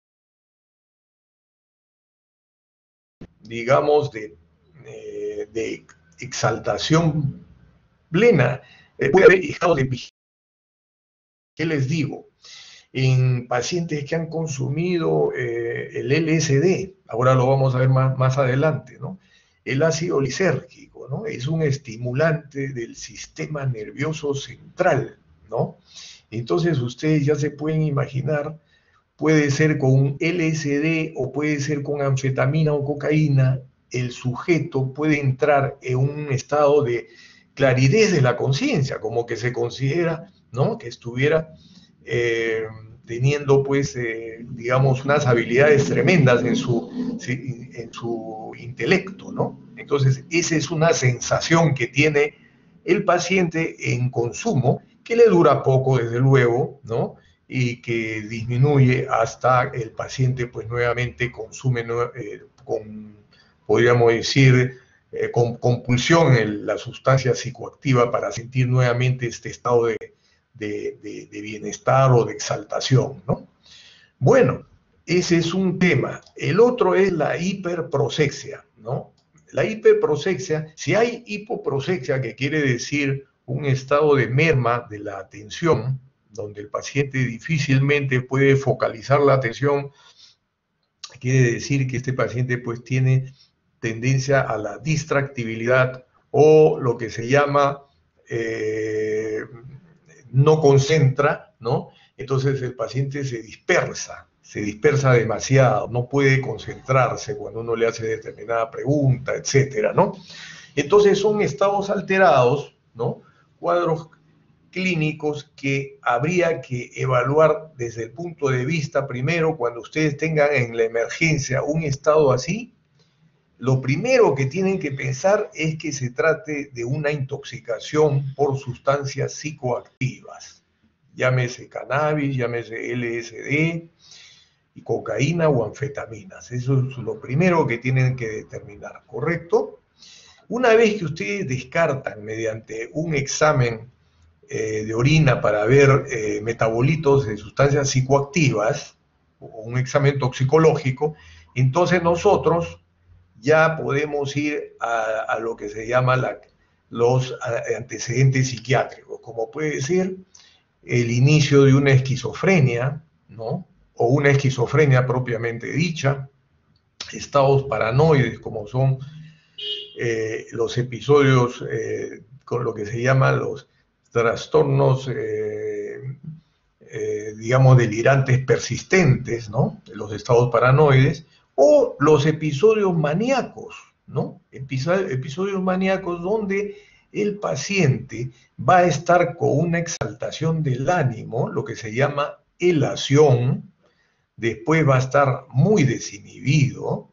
digamos, de, eh, de exaltación plena. Eh, puede haber estados de vigilia. ¿Qué les digo? En pacientes que han consumido eh, el L S D, ahora lo vamos a ver más, más adelante, ¿no? El ácido lisérgico, ¿no? Es un estimulante del sistema nervioso central, ¿no? Entonces ustedes ya se pueden imaginar, puede ser con un L S D o puede ser con anfetamina o cocaína, el sujeto puede entrar en un estado de claridad de la conciencia, como que se considera, ¿no? Que estuviera eh, teniendo, pues, eh, digamos, unas habilidades tremendas en su, en su intelecto, ¿no? Entonces, esa es una sensación que tiene el paciente en consumo que le dura poco, desde luego, ¿no? Y que disminuye hasta el paciente, pues nuevamente consume, eh, con, podríamos decir, eh, con compulsión el, la sustancia psicoactiva para sentir nuevamente este estado de, de, de, de bienestar o de exaltación, ¿no? Bueno, ese es un tema. El otro es la hiperprosexia, ¿no? La hiperprosexia, si hay hipoprosexia, que quiere decir un estado de merma de la atención, donde el paciente difícilmente puede focalizar la atención, quiere decir que este paciente pues tiene tendencia a la distractibilidad o lo que se llama eh, no concentra, ¿no? Entonces el paciente se dispersa, se dispersa demasiado, no puede concentrarse cuando uno le hace determinada pregunta, etcétera, ¿no? Entonces son estados alterados, ¿no? Cuadros clínicos que habría que evaluar desde el punto de vista, primero, cuando ustedes tengan en la emergencia un estado así, lo primero que tienen que pensar es que se trate de una intoxicación por sustancias psicoactivas, llámese cannabis, llámese L S D, y cocaína o anfetaminas. Eso es lo primero que tienen que determinar, ¿correcto? Una vez que ustedes descartan mediante un examen eh, de orina para ver eh, metabolitos de sustancias psicoactivas, o un examen toxicológico, entonces nosotros ya podemos ir a, a lo que se llama la, los antecedentes psiquiátricos, como puede ser el inicio de una esquizofrenia, ¿no? O una esquizofrenia propiamente dicha, estados paranoides como son eh, los episodios eh, con lo que se llaman los trastornos, eh, eh, digamos, delirantes persistentes, ¿no? Los estados paranoides, o los episodios maníacos, ¿no? Episodios maníacos donde el paciente va a estar con una exaltación del ánimo, lo que se llama elación, después va a estar muy desinhibido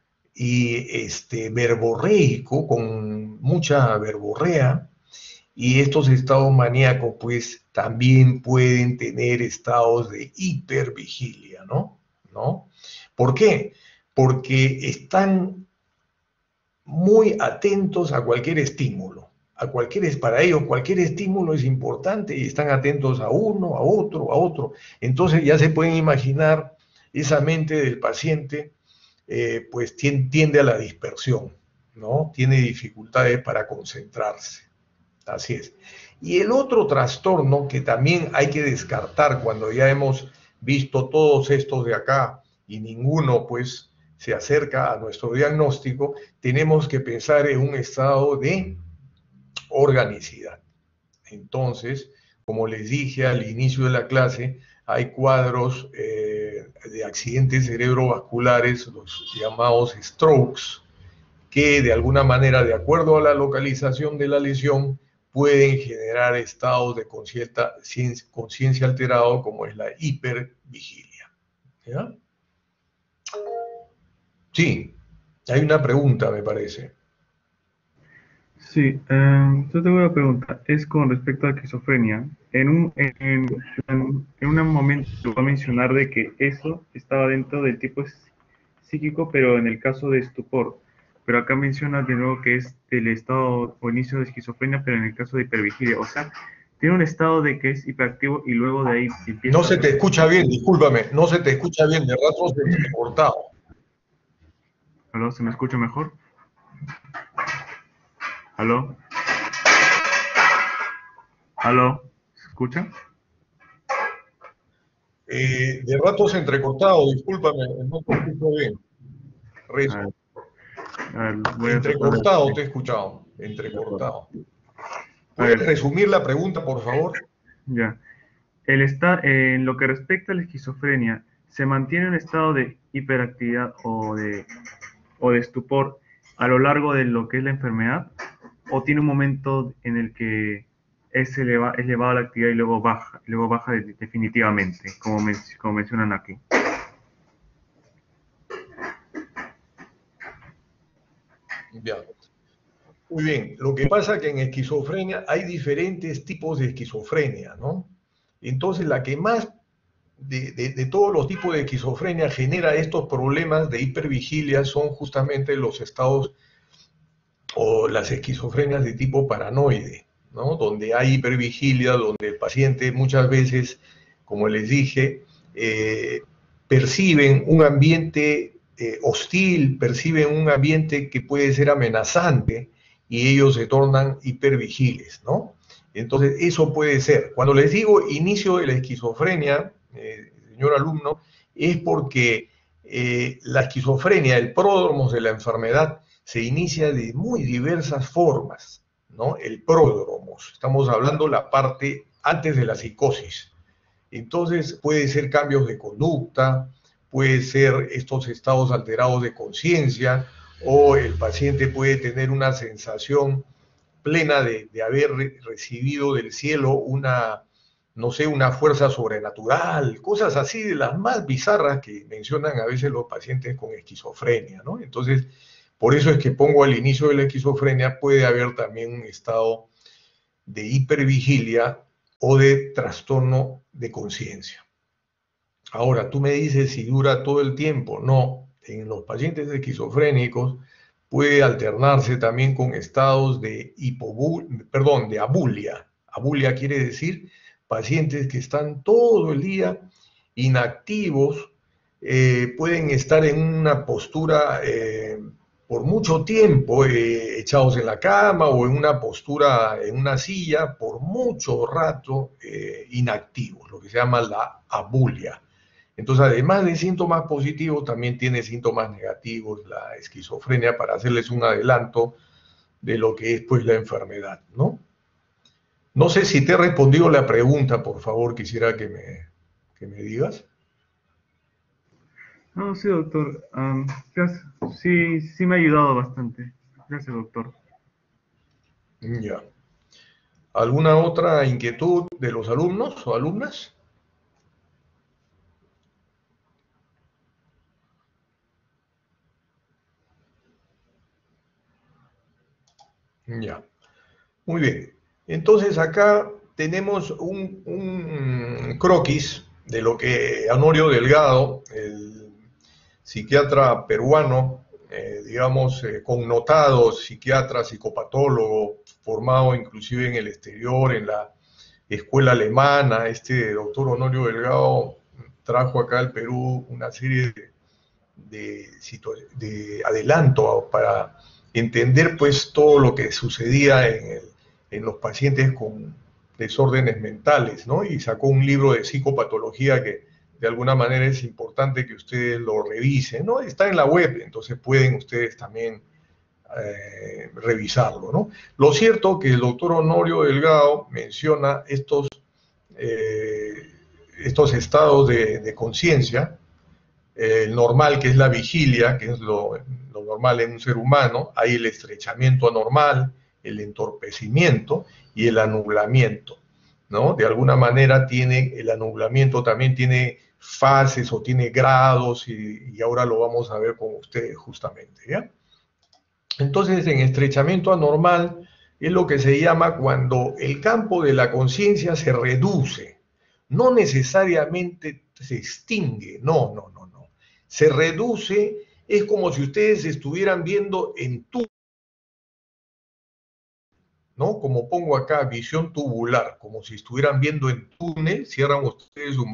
y este, verborreico, con mucha verborrea, y estos estados maníacos pues también pueden tener estados de hipervigilia, ¿no? ¿No? ¿Por qué? Porque están muy atentos a cualquier estímulo. A cualquier, para ellos cualquier estímulo es importante y están atentos a uno, a otro, a otro. Entonces ya se pueden imaginar esa mente del paciente eh, pues tiende a la dispersión, ¿no? Tiene dificultades para concentrarse. Así es. Y el otro trastorno que también hay que descartar cuando ya hemos visto todos estos de acá y ninguno pues se acerca a nuestro diagnóstico, tenemos que pensar en un estado de organicidad. Entonces, como les dije al inicio de la clase, hay cuadros eh, de accidentes cerebrovasculares, los llamados strokes, que de alguna manera, de acuerdo a la localización de la lesión, pueden generar estados de conciencia alterado, como es la hipervigilia. ¿Ya? Sí, hay una pregunta, me parece. Sí, eh, yo tengo una pregunta, es con respecto a la esquizofrenia. En un, en, en, en un momento voy a mencionar de que eso estaba dentro del tipo psíquico, pero en el caso de estupor. Pero acá menciona de nuevo que es del estado o inicio de esquizofrenia, pero en el caso de hipervigilia. O sea, tiene un estado de que es hiperactivo y luego de ahí empieza... No se te escucha bien, discúlpame, no se te escucha bien, de rato se te ha cortado. ¿Aló? ¿Se me escucha mejor? ¿Aló? ¿Aló? ¿Se escucha? Eh, de rato se ha entrecortado, discúlpame, no te escucho bien. Rezo. A ver, a ver, voy a Entrecortado tratar de... te he escuchado, entrecortado. A ¿Puedes ver. resumir la pregunta, por favor? Ya. El esta, eh, en lo que respecta a la esquizofrenia, ¿se mantiene un estado de hiperactividad o de, o de estupor a lo largo de lo que es la enfermedad? ¿O tiene un momento en el que es, eleva, es elevada la actividad y luego baja, luego baja de, definitivamente, como, men, como mencionan aquí? Ya. Muy bien, lo que pasa es que en esquizofrenia hay diferentes tipos de esquizofrenia, ¿no? Entonces, la que más de, de, de todos los tipos de esquizofrenia genera estos problemas de hipervigilia son justamente los estados o las esquizofrenias de tipo paranoide, ¿no? Donde hay hipervigilia, donde el paciente muchas veces, como les dije, eh, perciben un ambiente eh, hostil, perciben un ambiente que puede ser amenazante y ellos se tornan hipervigiles, ¿no? Entonces, eso puede ser. Cuando les digo inicio de la esquizofrenia, eh, señor alumno, es porque eh, la esquizofrenia, el pródromo de la enfermedad, se inicia de muy diversas formas, ¿no? El pródromo, estamos hablando la parte antes de la psicosis. Entonces puede ser cambios de conducta, puede ser estos estados alterados de conciencia, o el paciente puede tener una sensación plena de, de haber recibido del cielo una, no sé, una fuerza sobrenatural, cosas así de las más bizarras que mencionan a veces los pacientes con esquizofrenia, ¿no? Entonces, por eso es que pongo al inicio de la esquizofrenia, puede haber también un estado de hipervigilia o de trastorno de conciencia. Ahora, tú me dices si dura todo el tiempo. No, en los pacientes esquizofrénicos puede alternarse también con estados de hipobulia, perdón, de abulia. Abulia quiere decir pacientes que están todo el día inactivos, eh, pueden estar en una postura eh, por mucho tiempo eh, echados en la cama o en una postura, en una silla, por mucho rato eh, inactivos, lo que se llama la abulia. Entonces, además de síntomas positivos, también tiene síntomas negativos la esquizofrenia, para hacerles un adelanto de lo que es pues la enfermedad, ¿no? No sé si te he respondido la pregunta, por favor, quisiera que me, que me digas. No, sí, doctor. Um, gracias. Sí, sí me ha ayudado bastante. Gracias, doctor. Ya. ¿Alguna otra inquietud de los alumnos o alumnas? Ya. Muy bien. Entonces acá tenemos un, un croquis de lo que Honorio Delgado, el psiquiatra peruano, eh, digamos, eh, connotado psiquiatra, psicopatólogo, formado inclusive en el exterior, en la escuela alemana. Este doctor Honorio Delgado trajo acá al Perú una serie de, de, de adelanto para entender pues todo lo que sucedía en, el, en los pacientes con desórdenes mentales, ¿no? Y sacó un libro de psicopatología que de alguna manera es importante que ustedes lo revisen, ¿no? Está en la web, entonces pueden ustedes también eh, revisarlo, ¿no? Lo cierto que el doctor Honorio Delgado menciona estos, eh, estos estados de, de conciencia, eh, el normal, que es la vigilia, que es lo, lo normal en un ser humano, hay el estrechamiento anormal, el entorpecimiento y el anublamiento, ¿no? De alguna manera tiene, el anublamiento también tiene fases o tiene grados y, y ahora lo vamos a ver con ustedes justamente, ¿ya? Entonces, en estrechamiento anormal es lo que se llama cuando el campo de la conciencia se reduce, no necesariamente se extingue, no, no, no, no. Se reduce, es como si ustedes estuvieran viendo en túnel, ¿no? Como pongo acá, visión tubular, como si estuvieran viendo en túnel, cierran ustedes su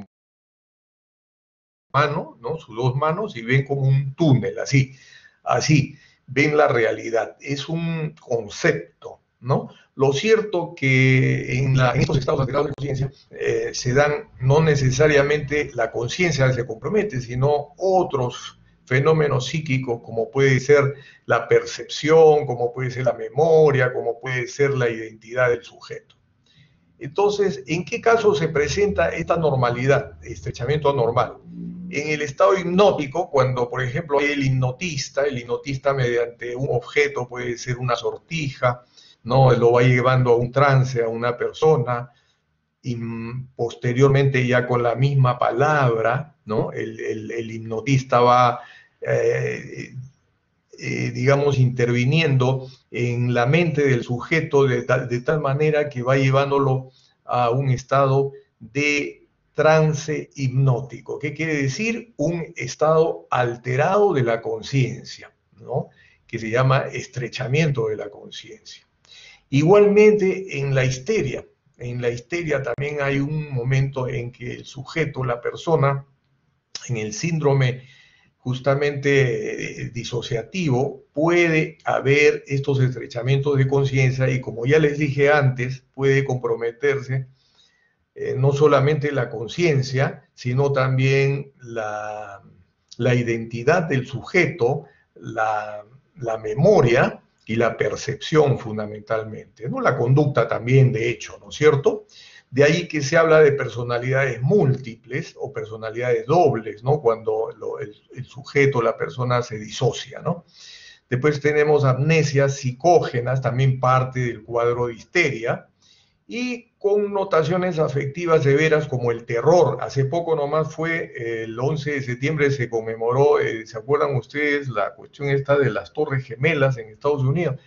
mano, ¿no? Sus dos manos y ven como un túnel, así, así, ven la realidad. Es un concepto, ¿no? Lo cierto que en, la, en estos estados alterados de conciencia eh, se dan, no necesariamente la conciencia se compromete, sino otros fenómenos psíquicos, como puede ser la percepción, como puede ser la memoria, como puede ser la identidad del sujeto. Entonces, ¿en qué caso se presenta esta normalidad, estrechamiento anormal? En el estado hipnótico, cuando, por ejemplo, hay el hipnotista, el hipnotista mediante un objeto, puede ser una sortija, ¿no? Lo va llevando a un trance a una persona, y posteriormente ya con la misma palabra, ¿no? El, el, el hipnotista va eh, eh, digamos, interviniendo en la mente del sujeto de tal, de tal manera que va llevándolo a un estado de trance hipnótico. ¿Qué quiere decir? Un estado alterado de la conciencia, ¿no? Que se llama estrechamiento de la conciencia. Igualmente en la histeria. En la histeria también hay un momento en que el sujeto, la persona, en el síndrome justamente eh, disociativo, puede haber estos estrechamientos de conciencia y, como ya les dije antes, puede comprometerse eh, no solamente la conciencia, sino también la, la identidad del sujeto, la, la memoria y la percepción fundamentalmente, ¿no? La conducta también, de hecho, ¿no es cierto? De ahí que se habla de personalidades múltiples o personalidades dobles, ¿no? Cuando lo, el, el sujeto, la persona se disocia, ¿no? Después tenemos amnesias psicógenas, también parte del cuadro de histeria, y connotaciones afectivas severas como el terror. Hace poco nomás fue, el once de septiembre se conmemoró, eh, ¿se acuerdan ustedes la cuestión esta de las Torres Gemelas en Estados Unidos?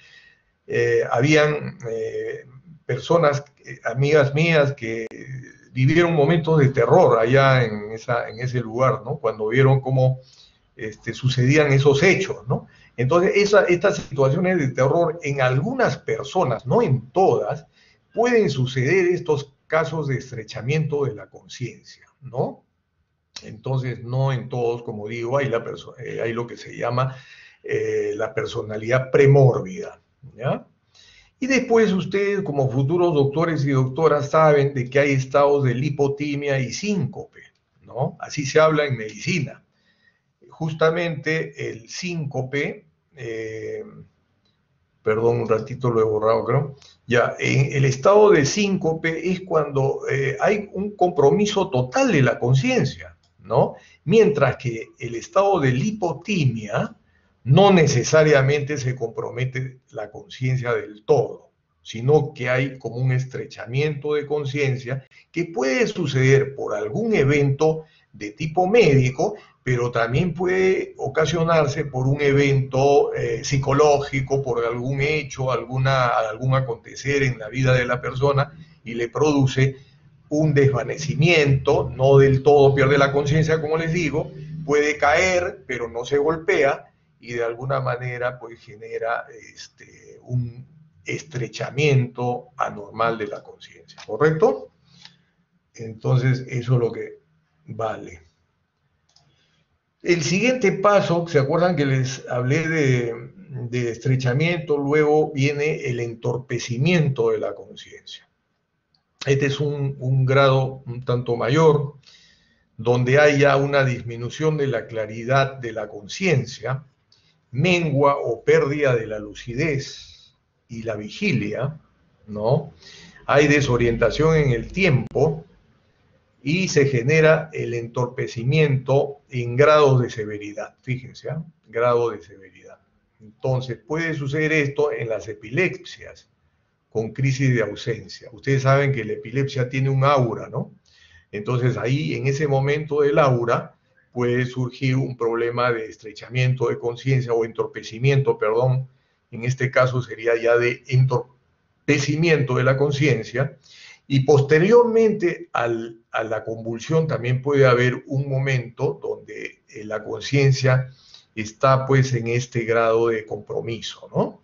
Eh, habían eh, personas, eh, amigas mías, que vivieron momentos de terror allá en, esa, en ese lugar, ¿no? Cuando vieron cómo este, sucedían esos hechos, ¿no? Entonces, esa, estas situaciones de terror en algunas personas, no en todas, pueden suceder estos casos de estrechamiento de la conciencia, ¿no? Entonces, no en todos, como digo, hay, la eh, hay lo que se llama eh, la personalidad premórbida, ¿ya? Y después ustedes, como futuros doctores y doctoras, saben de que hay estados de lipotimia y síncope, ¿no? Así se habla en medicina. Justamente el síncope, eh, perdón, un ratito lo he borrado, creo. Ya, en el estado de síncope es cuando eh, hay un compromiso total de la conciencia, ¿no? Mientras que el estado de lipotimia no necesariamente se compromete la conciencia del todo, sino que hay como un estrechamiento de conciencia que puede suceder por algún evento de tipo médico, pero también puede ocasionarse por un evento eh, psicológico, por algún hecho, alguna, algún acontecer en la vida de la persona, y le produce un desvanecimiento, no del todo pierde la conciencia, como les digo, puede caer, pero no se golpea, y de alguna manera pues genera este, un estrechamiento anormal de la conciencia, ¿correcto? Entonces eso es lo que vale. El siguiente paso, ¿se acuerdan que les hablé de, de estrechamiento? Luego viene el entorpecimiento de la conciencia. Este es un, un grado un tanto mayor, donde haya una disminución de la claridad de la conciencia, mengua o pérdida de la lucidez y la vigilia, ¿no? Hay desorientación en el tiempo y se genera el entorpecimiento en grados de severidad. Fíjense, ¿eh? Grado de severidad. Entonces, puede suceder esto en las epilepsias, con crisis de ausencia. Ustedes saben que la epilepsia tiene un aura, ¿no? Entonces, ahí, en ese momento del aura, puede surgir un problema de estrechamiento de conciencia o entorpecimiento, perdón, en este caso sería ya de entorpecimiento de la conciencia, y posteriormente al, a la convulsión también puede haber un momento donde eh, la conciencia está pues en este grado de compromiso, ¿no?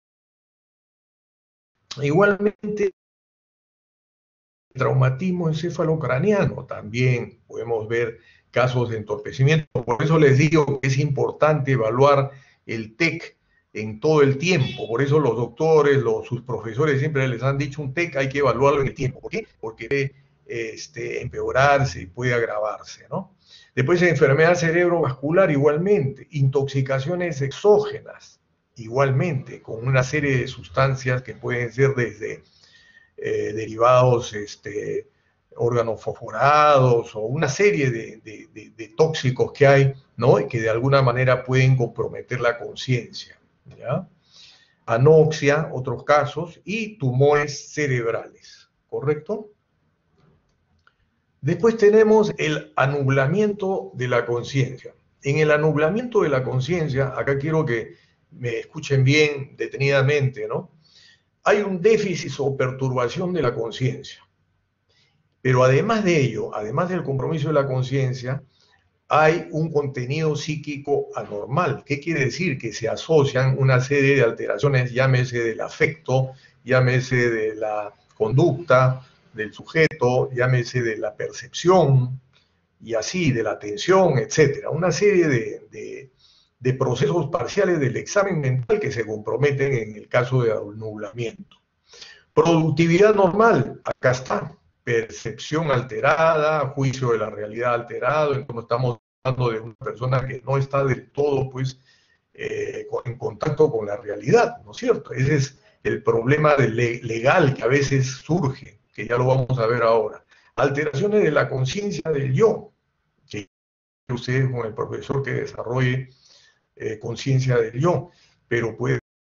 Igualmente, el traumatismo encefalocraneano también podemos ver casos de entorpecimiento. Por eso les digo que es importante evaluar el T E C en todo el tiempo. Por eso los doctores, los, sus profesores siempre les han dicho un T E C hay que evaluarlo en el tiempo. ¿Por qué? Porque puede este, empeorarse y puede agravarse, ¿no? Después, enfermedad cerebrovascular igualmente, intoxicaciones exógenas igualmente, con una serie de sustancias que pueden ser desde eh, derivados este, órganos fosforados o una serie de, de, de, de tóxicos que hay, ¿no? Y que de alguna manera pueden comprometer la conciencia, ¿ya? Anoxia, otros casos, y tumores cerebrales, ¿correcto? Después tenemos el anublamiento de la conciencia. En el anublamiento de la conciencia, acá quiero que me escuchen bien detenidamente, ¿no? Hay un déficit o perturbación de la conciencia. Pero además de ello, además del compromiso de la conciencia, hay un contenido psíquico anormal. ¿Qué quiere decir? Que se asocian una serie de alteraciones, llámese del afecto, llámese de la conducta del sujeto, llámese de la percepción, y así, de la atención, etcétera. Una serie de, de, de procesos parciales del examen mental que se comprometen en el caso de anublamiento. Productividad normal, acá está. Percepción alterada, juicio de la realidad alterado, entonces estamos hablando de una persona que no está del todo, pues, eh, en contacto con la realidad, ¿no es cierto? Ese es el problema de le legal que a veces surge, que ya lo vamos a ver ahora. Alteraciones de la conciencia del yo, que ustedes con el profesor que desarrolle eh, conciencia del yo, pero puede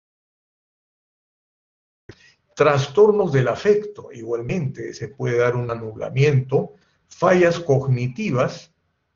trastornos del afecto, igualmente se puede dar un anublamiento, fallas cognitivas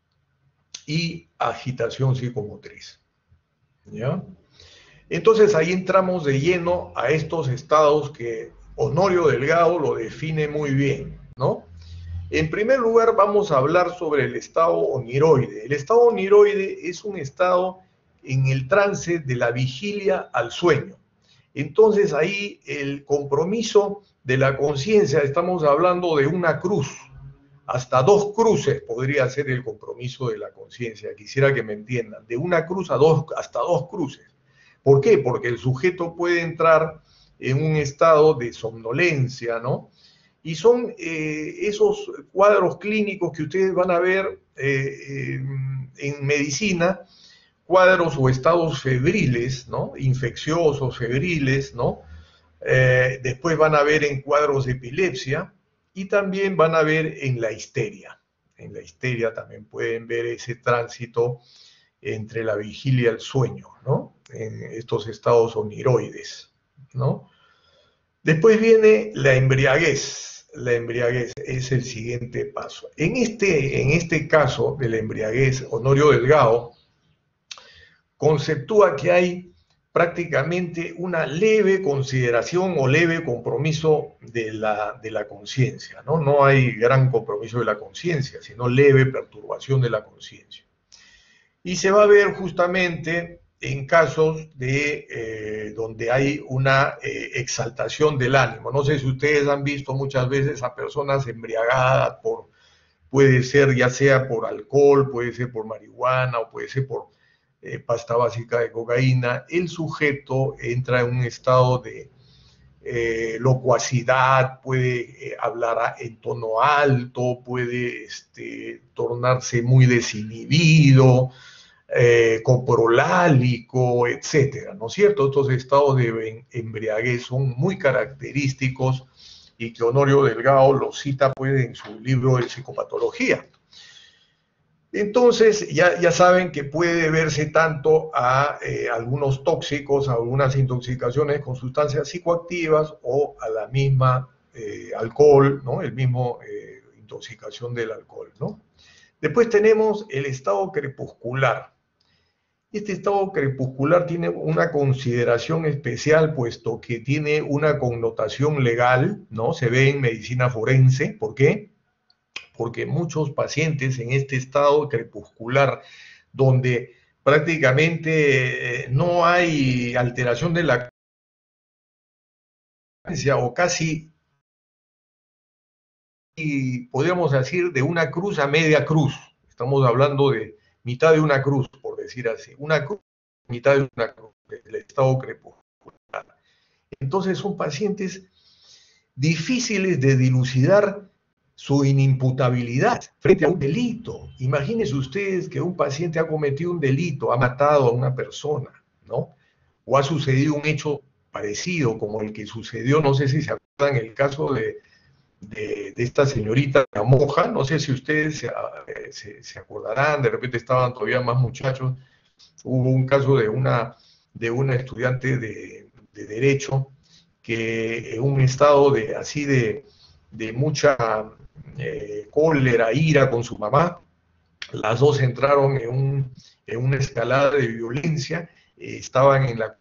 y agitación psicomotriz. ¿Ya? Entonces ahí entramos de lleno a estos estados que Honorio Delgado lo define muy bien, ¿no? En primer lugar vamos a hablar sobre el estado oniroide. El estado oniroide es un estado en el trance de la vigilia al sueño. Entonces ahí el compromiso de la conciencia, estamos hablando de una cruz, hasta dos cruces podría ser el compromiso de la conciencia, quisiera que me entiendan, de una cruz a dos, hasta dos cruces. ¿Por qué? Porque el sujeto puede entrar en un estado de somnolencia, ¿no? Y son eh, esos cuadros clínicos que ustedes van a ver eh, eh, en medicina, cuadros o estados febriles, ¿no? Infecciosos, febriles, ¿no? Eh, después van a ver en cuadros de epilepsia y también van a ver en la histeria. En la histeria también pueden ver ese tránsito entre la vigilia y el sueño, ¿no? En estos estados oniroides, ¿no? Después viene la embriaguez. La embriaguez es el siguiente paso. En este, en este caso de la embriaguez, Honorio Delgado conceptúa que hay prácticamente una leve consideración o leve compromiso de la, de la conciencia, ¿no? No hay gran compromiso de la conciencia, sino leve perturbación de la conciencia. Y se va a ver justamente en casos de eh, donde hay una eh, exaltación del ánimo. No sé si ustedes han visto muchas veces a personas embriagadas por, puede ser ya sea por alcohol, puede ser por marihuana o puede ser por Eh, pasta básica de cocaína. El sujeto entra en un estado de eh, locuacidad, puede eh, hablar en tono alto, puede este, tornarse muy desinhibido, eh, coprolálico, etcétera, ¿no es cierto? Estos estados de embriaguez son muy característicos y que Honorio Delgado los cita pues, en su libro de psicopatología. Entonces, ya, ya saben que puede deberse tanto a eh, algunos tóxicos, a algunas intoxicaciones con sustancias psicoactivas o a la misma eh, alcohol, ¿no? El mismo eh, intoxicación del alcohol, ¿no? Después tenemos el estado crepuscular. Este estado crepuscular tiene una consideración especial, puesto que tiene una connotación legal, ¿no? Se ve en medicina forense. ¿Por qué? Porque muchos pacientes en este estado crepuscular, donde prácticamente eh, no hay alteración de la conciencia o casi, y podríamos decir, de una cruz a media cruz. Estamos hablando de mitad de una cruz, por decir así. Una cruz, mitad de una cruz, del estado crepuscular. Entonces son pacientes difíciles de dilucidar su inimputabilidad frente a un delito. Imagínense ustedes que un paciente ha cometido un delito, ha matado a una persona, ¿no? O ha sucedido un hecho parecido como el que sucedió, no sé si se acuerdan, el caso de, de, de esta señorita Moja, no sé si ustedes se, se, se acordarán, de repente estaban todavía más muchachos, hubo un caso de una, de una estudiante de, de Derecho que en un estado de, así de, de mucha eh, cólera, ira con su mamá, las dos entraron en, un, en una escalada de violencia eh, estaban en la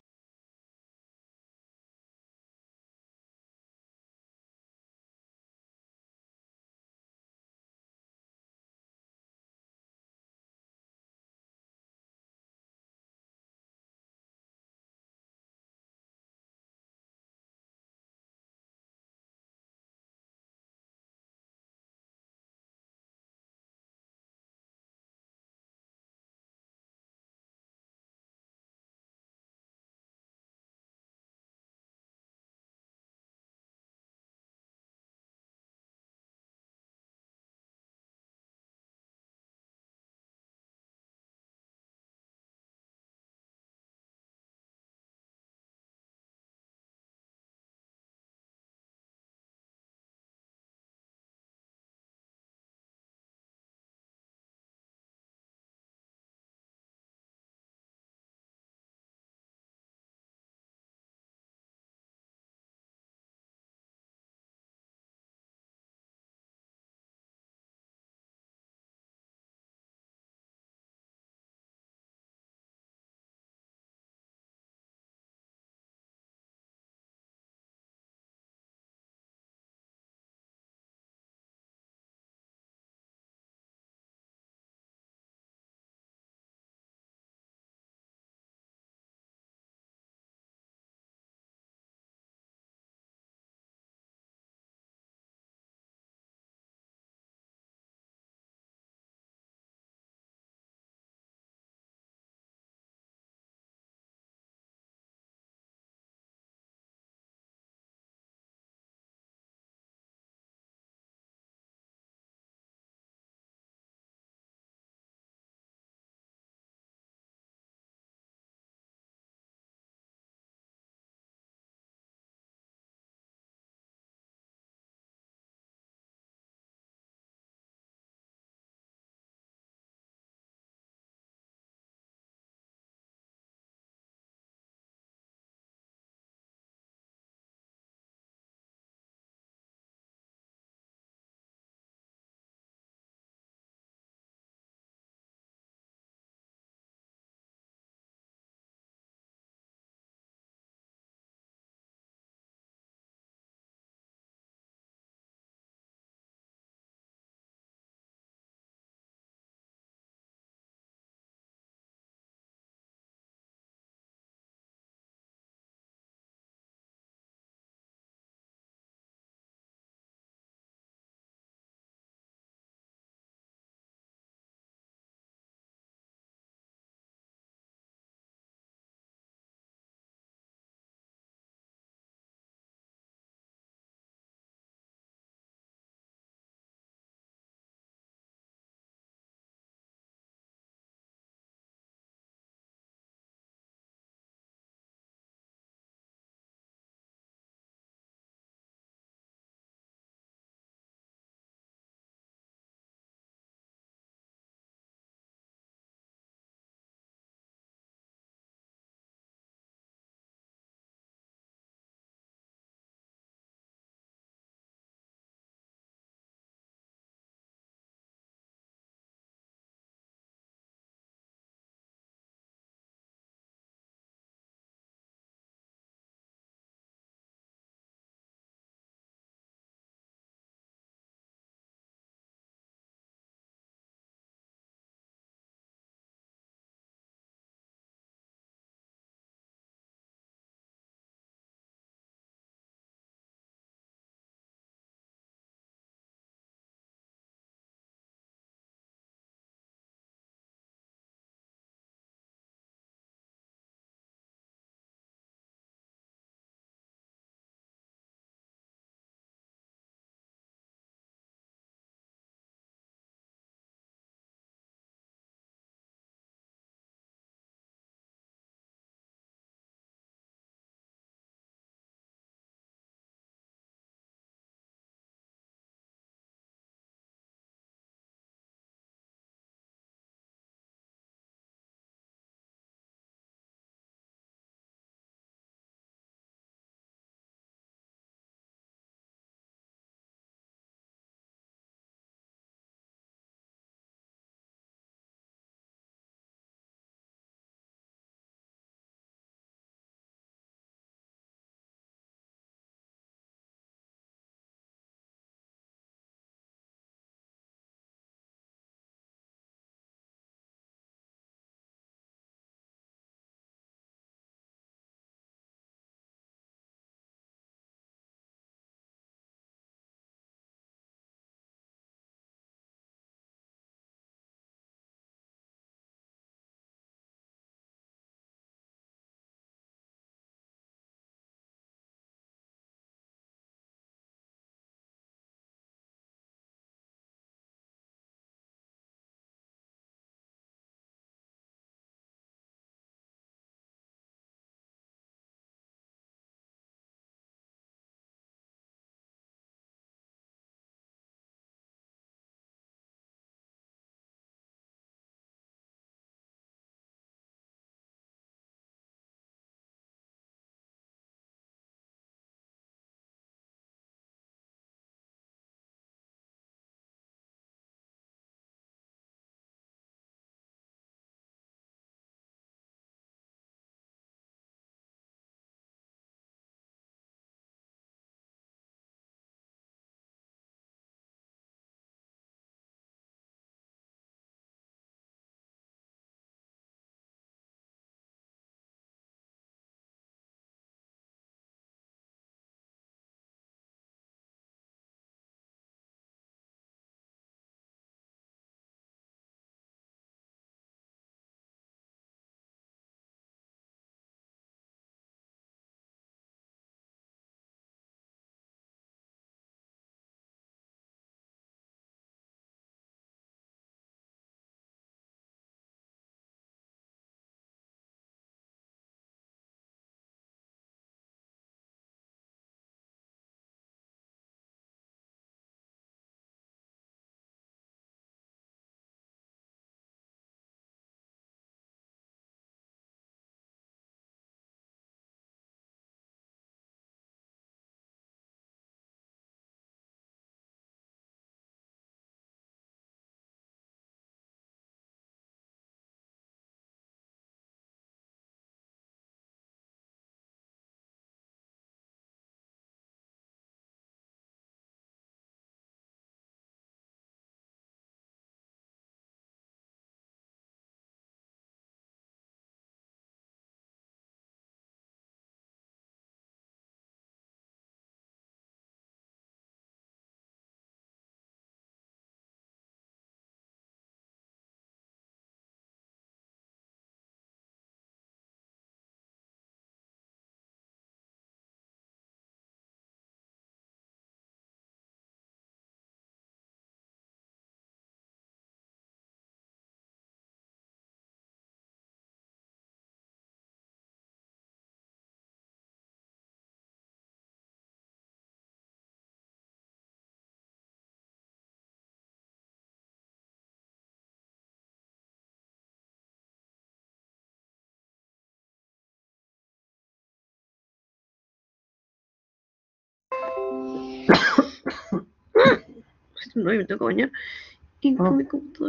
No, me tengo que bañar. Y Oh. con mi computador.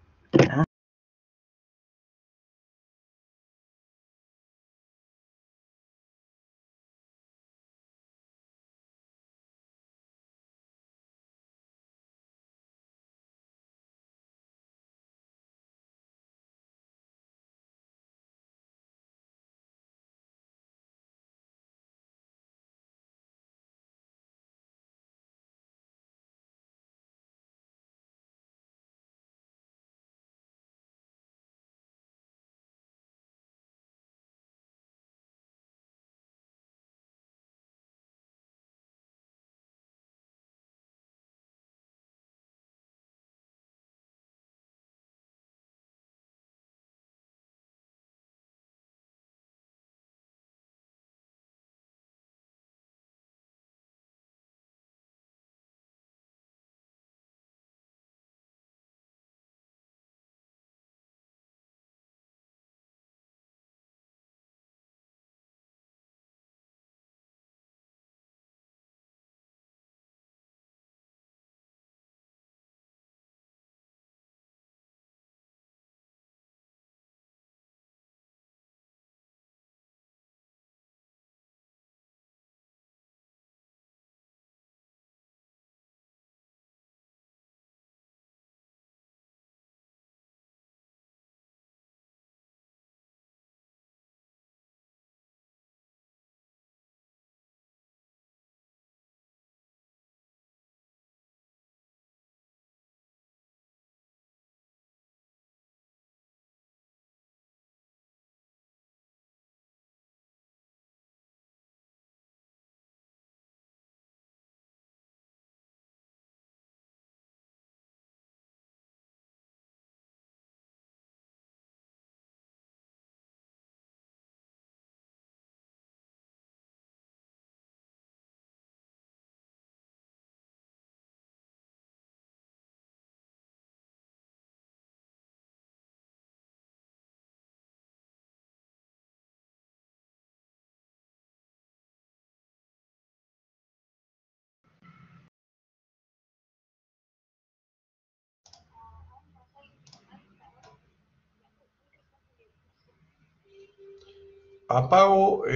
Apago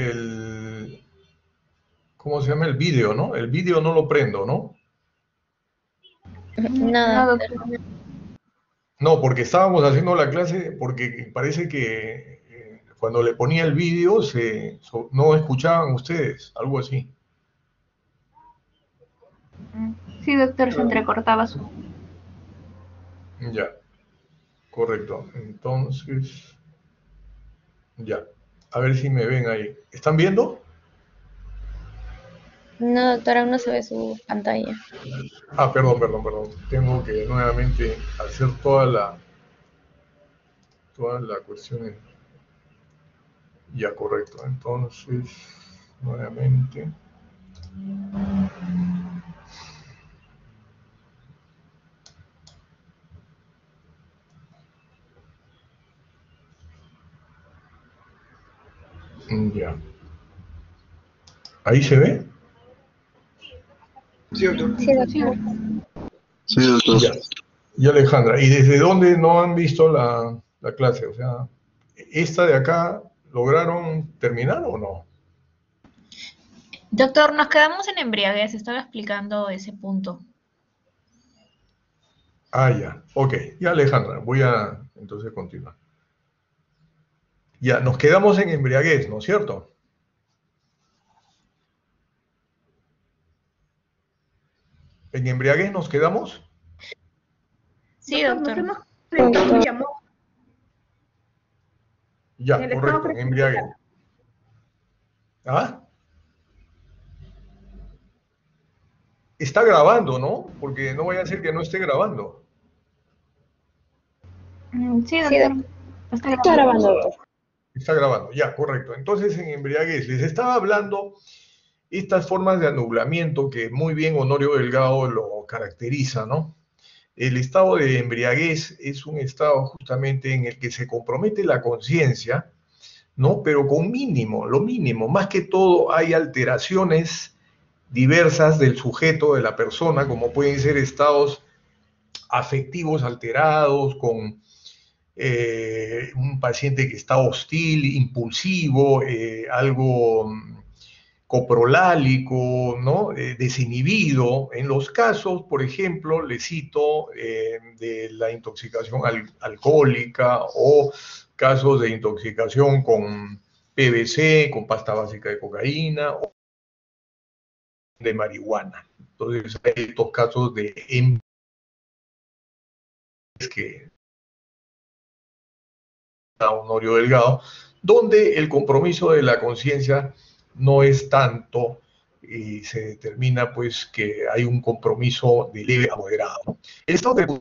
el, ¿cómo se llama? El vídeo, ¿no? El vídeo no lo prendo, ¿no? Nada, No, doctor. doctor. No, porque estábamos haciendo la clase, porque parece que eh, cuando le ponía el vídeo se, so- no escuchaban ustedes, algo así. Sí, doctor, se entrecortaba su. Ya, correcto. Entonces, ya. A ver si me ven ahí. ¿Están viendo? No, doctor, aún no se ve su pantalla. Ah, perdón, perdón, perdón. Tengo que nuevamente hacer toda la, toda la cuestión. en- Ya, correcto. Entonces, nuevamente. Ya. ¿Ahí se ve? Sí, doctor. Sí, doctor. Sí, doctor. Sí, doctor. Ya. Y Alejandra, ¿y desde dónde no han visto la, la clase? O sea, ¿esta de acá lograron terminar o no? Doctor, nos quedamos en embriaguez, estaba explicando ese punto. Ah, ya. Ok. Ya, Alejandra, voy a entonces continuar. Ya, nos quedamos en embriaguez, ¿no es cierto? ¿En embriaguez nos quedamos? Sí, Doctor, nos doctor. hemos conectado y llamó. Ya, En el estado correcto, en presencial. embriaguez. ¿Ah? Está grabando, ¿no? Porque no vaya a ser que no esté grabando. Mm, Sí, Sí, doctor. doctor. Está Está grabando. grabando, doctor. Está grabando, ya, correcto. Entonces, en embriaguez, les estaba hablando estas formas de anublamiento que muy bien Honorio Delgado lo caracteriza, ¿no? El estado de embriaguez es un estado justamente en el que se compromete la conciencia, ¿no? Pero con mínimo, lo mínimo. Más que todo hay alteraciones diversas del sujeto, de la persona, como pueden ser estados afectivos alterados, con eh, un paciente que está hostil, impulsivo, eh, algo coprolálico, ¿no? Eh, desinhibido. En los casos, por ejemplo, le cito eh, de la intoxicación al alcohólica o casos de intoxicación con P V C, con pasta básica de cocaína o de marihuana. Entonces, hay estos casos de que a Honorio Delgado, donde el compromiso de la conciencia no es tanto y se determina pues que hay un compromiso de leve a moderado. El estado de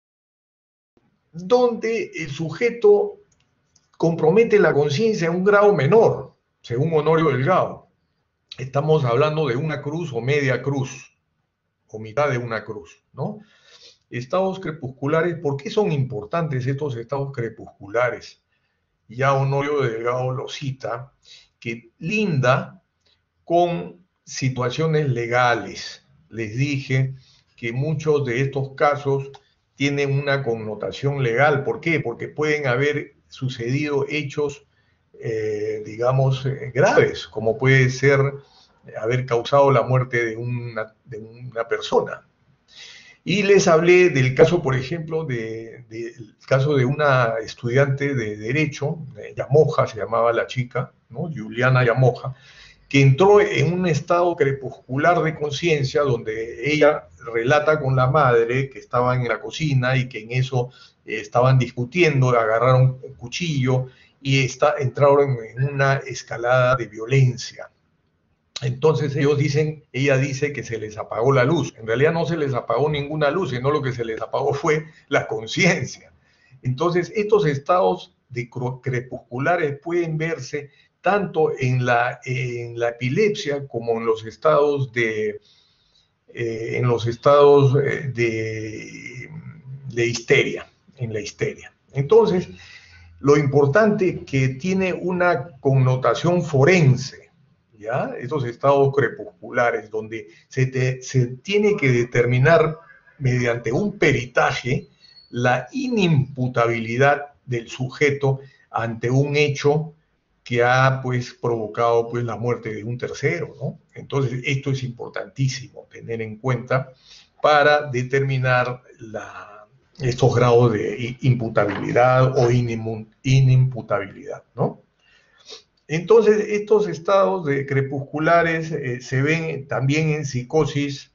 donde el sujeto compromete la conciencia en un grado menor, según Honorio Delgado. Estamos hablando de una cruz o media cruz, o mitad de una cruz, ¿no? Estados crepusculares, ¿por qué son importantes estos estados crepusculares? Ya Honorio Delgado lo cita, que linda con situaciones legales. Les dije que muchos de estos casos tienen una connotación legal. ¿Por qué? Porque pueden haber sucedido hechos, eh, digamos, eh, graves, como puede ser haber causado la muerte de una, de una persona. Y les hablé del caso, por ejemplo, de, de, del caso de una estudiante de Derecho, de Yamoja se llamaba la chica, ¿no? Juliana Yamoja, que entró en un estado crepuscular de conciencia donde ella relata con la madre que estaban en la cocina y que en eso eh, estaban discutiendo, agarraron un cuchillo y está, entraron en una escalada de violencia. Entonces ellos dicen, ella dice que se les apagó la luz. En realidad no se les apagó ninguna luz, sino lo que se les apagó fue la conciencia. Entonces estos estados de crepusculares pueden verse tanto en la, en la epilepsia como en los estados de, eh, en los estados de, de histeria, en la histeria. Entonces, lo importante que tiene una connotación forense, ¿ya? Estos estados crepusculares, donde se, te, se tiene que determinar mediante un peritaje la inimputabilidad del sujeto ante un hecho que ha pues provocado pues la muerte de un tercero, ¿no? Entonces esto es importantísimo tener en cuenta para determinar la, estos grados de imputabilidad o inimputabilidad, ¿no? Entonces estos estados de crepusculares eh, se ven también en psicosis,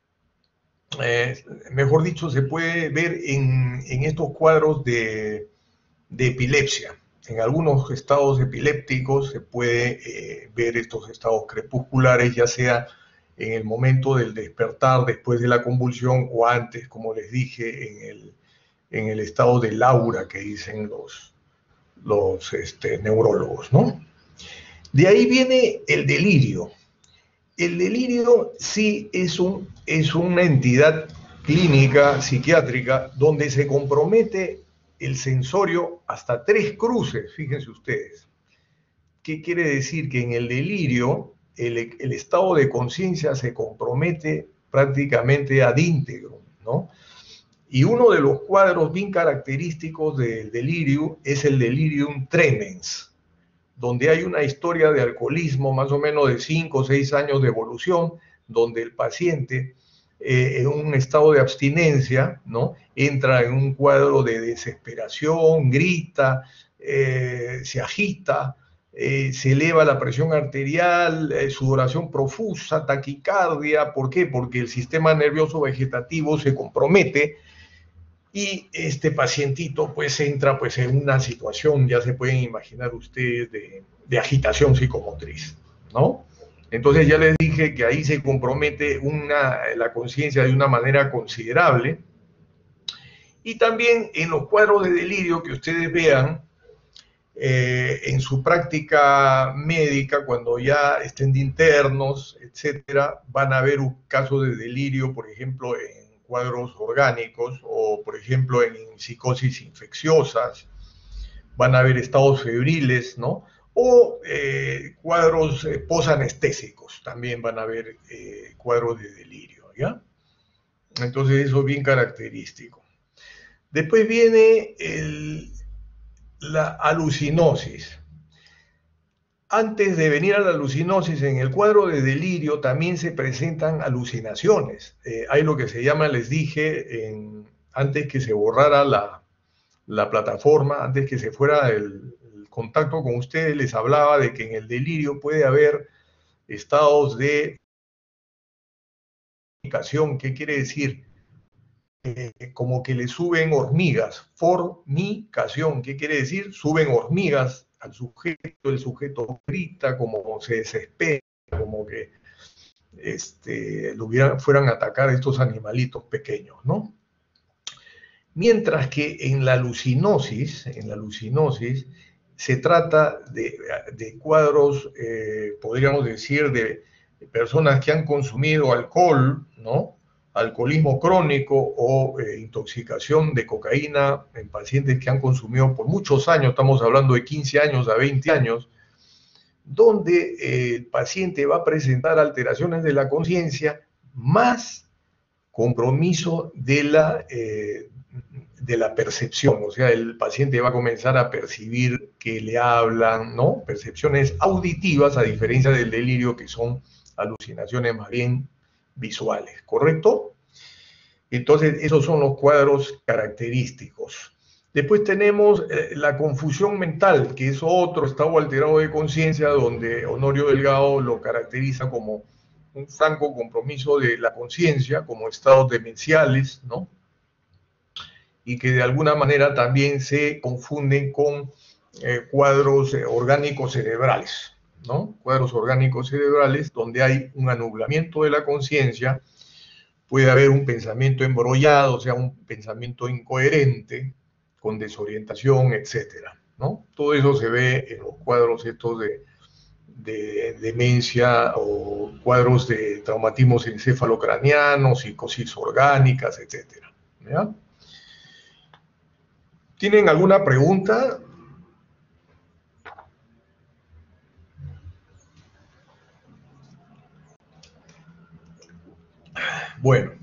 eh, mejor dicho, se puede ver en, en estos cuadros de, de epilepsia. En algunos estados epilépticos se puede eh, ver estos estados crepusculares, ya sea en el momento del despertar, después de la convulsión o antes, como les dije, en el, en el estado del aura que dicen los, los este, neurólogos, ¿no? De ahí viene el delirio. El delirio sí es, un, es una entidad clínica, psiquiátrica, donde se compromete el sensorio hasta tres cruces, fíjense ustedes. ¿Qué quiere decir? Que en el delirio el, el estado de conciencia se compromete prácticamente ad íntegro, ¿no? Y uno de los cuadros bien característicos del delirio es el delirium tremens, donde hay una historia de alcoholismo más o menos de cinco o seis años de evolución, donde el paciente Eh, en un estado de abstinencia, ¿no? Entra en un cuadro de desesperación, grita, eh, se agita, eh, se eleva la presión arterial, eh, sudoración profusa, taquicardia. ¿Por qué? Porque el sistema nervioso vegetativo se compromete y este pacientito pues entra pues en una situación, ya se pueden imaginar ustedes, de, de agitación psicomotriz, ¿no? Entonces ya les dije que ahí se compromete una, la conciencia de una manera considerable. Y también en los cuadros de delirio que ustedes vean, eh, en su práctica médica, cuando ya estén de internos, etcétera, van a ver casos de delirio, por ejemplo, en cuadros orgánicos o, por ejemplo, en psicosis infecciosas. Van a haber estados febriles, ¿no? o eh, cuadros eh, posanestésicos, también van a haber eh, cuadros de delirio, ¿ya? Entonces eso es bien característico. Después viene el, la alucinosis. Antes de venir a la alucinosis, en el cuadro de delirio también se presentan alucinaciones. Eh, hay lo que se llama, les dije, en, antes que se borrara la, la plataforma, antes que se fuera el, el contacto con ustedes, les hablaba de que en el delirio puede haber estados de fornicación. ¿Qué quiere decir? Eh, como que le suben hormigas. Fornicación, ¿qué quiere decir? Suben hormigas al sujeto, el sujeto grita, como se desespera, como que este, lo hubieran, fueran a atacar a estos animalitos pequeños, ¿no? Mientras que en la alucinosis, en la alucinosis, se trata de, de cuadros, eh, podríamos decir, de personas que han consumido alcohol, ¿no? Alcoholismo crónico o eh, intoxicación de cocaína en pacientes que han consumido por muchos años, estamos hablando de quince años a veinte años, donde eh, el paciente va a presentar alteraciones de la conciencia más compromiso de la, eh, de la percepción, o sea, el paciente va a comenzar a percibir que le hablan, ¿no? Percepciones auditivas, a diferencia del delirio, que son alucinaciones más bien visuales, ¿correcto? Entonces, esos son los cuadros característicos. Después tenemos eh, la confusión mental, que es otro estado alterado de conciencia, donde Honorio Delgado lo caracteriza como un franco compromiso de la conciencia, como estados demenciales, ¿no? Y que de alguna manera también se confunden con eh, cuadros eh, orgánicos cerebrales, ¿no? Cuadros orgánicos cerebrales donde hay un anublamiento de la conciencia, puede haber un pensamiento embrollado, o sea, un pensamiento incoherente, con desorientación, etcétera, ¿no? Todo eso se ve en los cuadros estos de, de demencia o cuadros de traumatismos encefalocranianos, psicosis orgánicas, etcétera, ¿ya? ¿Tienen alguna pregunta? Bueno,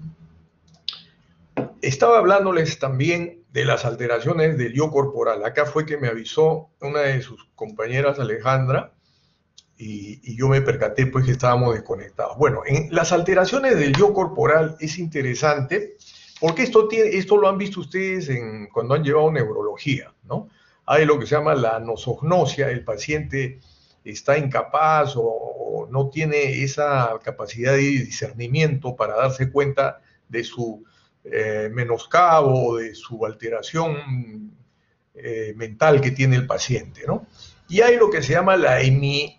estaba hablándoles también de las alteraciones del yo corporal. Acá fue que me avisó una de sus compañeras, Alejandra, y, y yo me percaté pues que estábamos desconectados. Bueno, en las alteraciones del yo corporal es interesante, porque esto, tiene, esto lo han visto ustedes en, cuando han llevado neurología, ¿no? Hay lo que se llama la nosognosia, el paciente está incapaz o, o no tiene esa capacidad de discernimiento para darse cuenta de su eh, menoscabo o de su alteración eh, mental que tiene el paciente, ¿no? Y hay lo que se llama la hemi,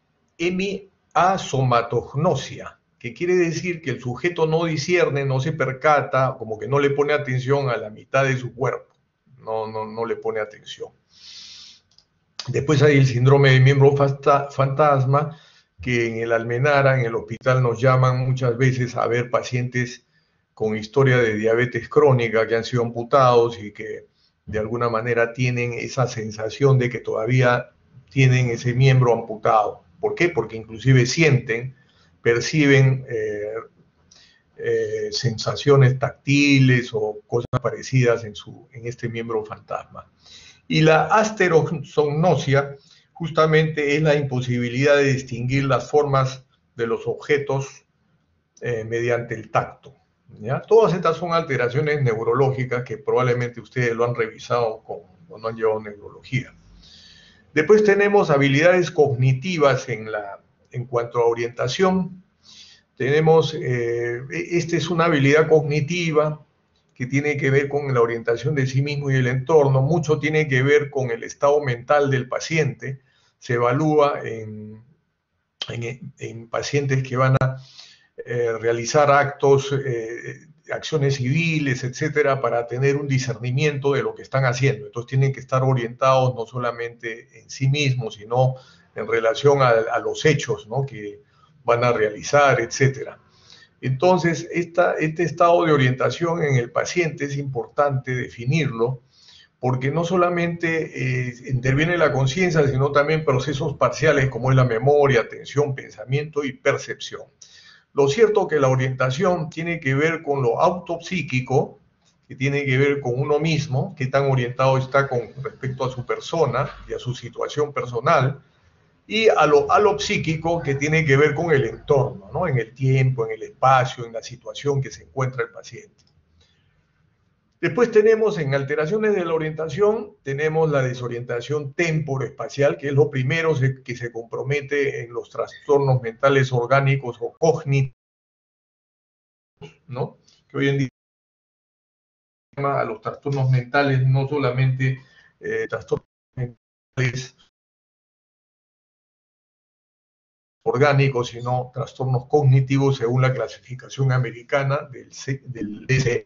hemiasomatognosia, que quiere decir que el sujeto no discierne, no se percata, como que no le pone atención a la mitad de su cuerpo, no, no, no le pone atención. Después hay el síndrome de miembro fantasma, que en el Almenara, en el hospital, nos llaman muchas veces a ver pacientes con historia de diabetes crónica que han sido amputados y que de alguna manera tienen esa sensación de que todavía tienen ese miembro amputado. ¿Por qué? Porque inclusive sienten, perciben eh, eh, sensaciones táctiles o cosas parecidas en, su, en este miembro fantasma. Y la asterosognosia justamente es la imposibilidad de distinguir las formas de los objetos eh, mediante el tacto, ¿ya? Todas estas son alteraciones neurológicas que probablemente ustedes lo han revisado con, cuando han llevado neurología. Después tenemos habilidades cognitivas en, la, en cuanto a orientación. Tenemos, eh, esta es una habilidad cognitiva que tiene que ver con la orientación de sí mismo y el entorno. Mucho tiene que ver con el estado mental del paciente. Se evalúa en, en, en pacientes que van a eh, realizar actos, eh, acciones civiles, etcétera, para tener un discernimiento de lo que están haciendo. Entonces tienen que estar orientados no solamente en sí mismos, sino en relación a, a los hechos, ¿no?, que van a realizar, etcétera. Entonces, esta, este estado de orientación en el paciente es importante definirlo, porque no solamente eh, interviene la conciencia, sino también procesos parciales como es la memoria, atención, pensamiento y percepción. Lo cierto es que la orientación tiene que ver con lo autopsíquico, que tiene que ver con uno mismo, qué tan orientado está con respecto a su persona y a su situación personal, y a lo alopsíquico, que tiene que ver con el entorno, ¿no? En el tiempo, en el espacio, en la situación que se encuentra el paciente. Después tenemos en alteraciones de la orientación, tenemos la desorientación temporoespacial, que es lo primero que se compromete en los trastornos mentales orgánicos o cognitivos, ¿no? Que hoy en día a los trastornos mentales, no solamente eh, trastornos mentales orgánicos, sino trastornos cognitivos según la clasificación americana del, del D S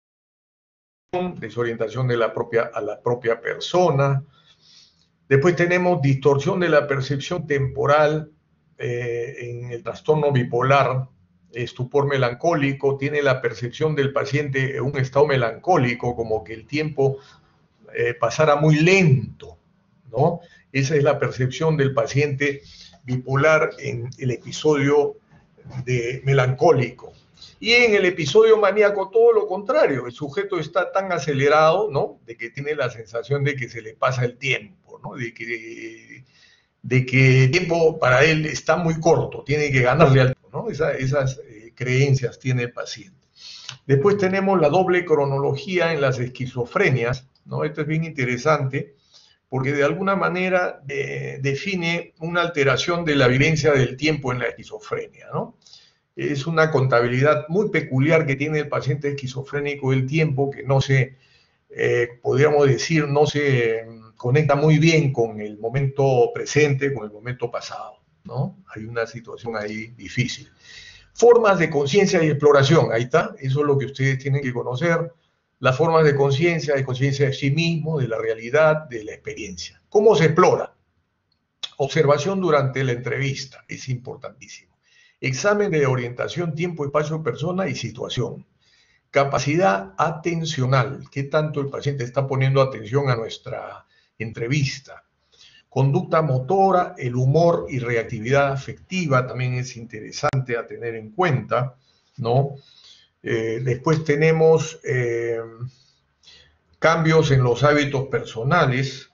M, desorientación de la propia, a la propia persona. Después tenemos distorsión de la percepción temporal eh, en el trastorno bipolar, estupor melancólico, tiene la percepción del paciente en un estado melancólico, como que el tiempo eh, pasara muy lento, ¿no? Esa es la percepción del paciente bipolar en el episodio de melancólico. Y en el episodio maníaco todo lo contrario, el sujeto está tan acelerado, ¿no? De que tiene la sensación de que se le pasa el tiempo, ¿no? De que, de que el tiempo para él está muy corto, tiene que ganarle al tiempo, ¿no? Esa, esas eh, creencias tiene el paciente. Después tenemos la doble cronología en las esquizofrenias, ¿no? Esto es bien interesante, porque de alguna manera eh, define una alteración de la vivencia del tiempo en la esquizofrenia, ¿no? Es una contabilidad muy peculiar que tiene el paciente esquizofrénico del tiempo, que no se, eh, podríamos decir, no se conecta muy bien con el momento presente, con el momento pasado, ¿no? Hay una situación ahí difícil. Formas de conciencia y exploración, ahí está, eso es lo que ustedes tienen que conocer. Las formas de conciencia, de conciencia de sí mismo, de la realidad, de la experiencia. ¿Cómo se explora? Observación durante la entrevista, es importantísimo. Examen de orientación, tiempo, espacio, persona y situación. Capacidad atencional, qué tanto el paciente está poniendo atención a nuestra entrevista. Conducta motora, el humor y reactividad afectiva también es interesante a tener en cuenta, ¿no? Eh, después tenemos eh, cambios en los hábitos personales.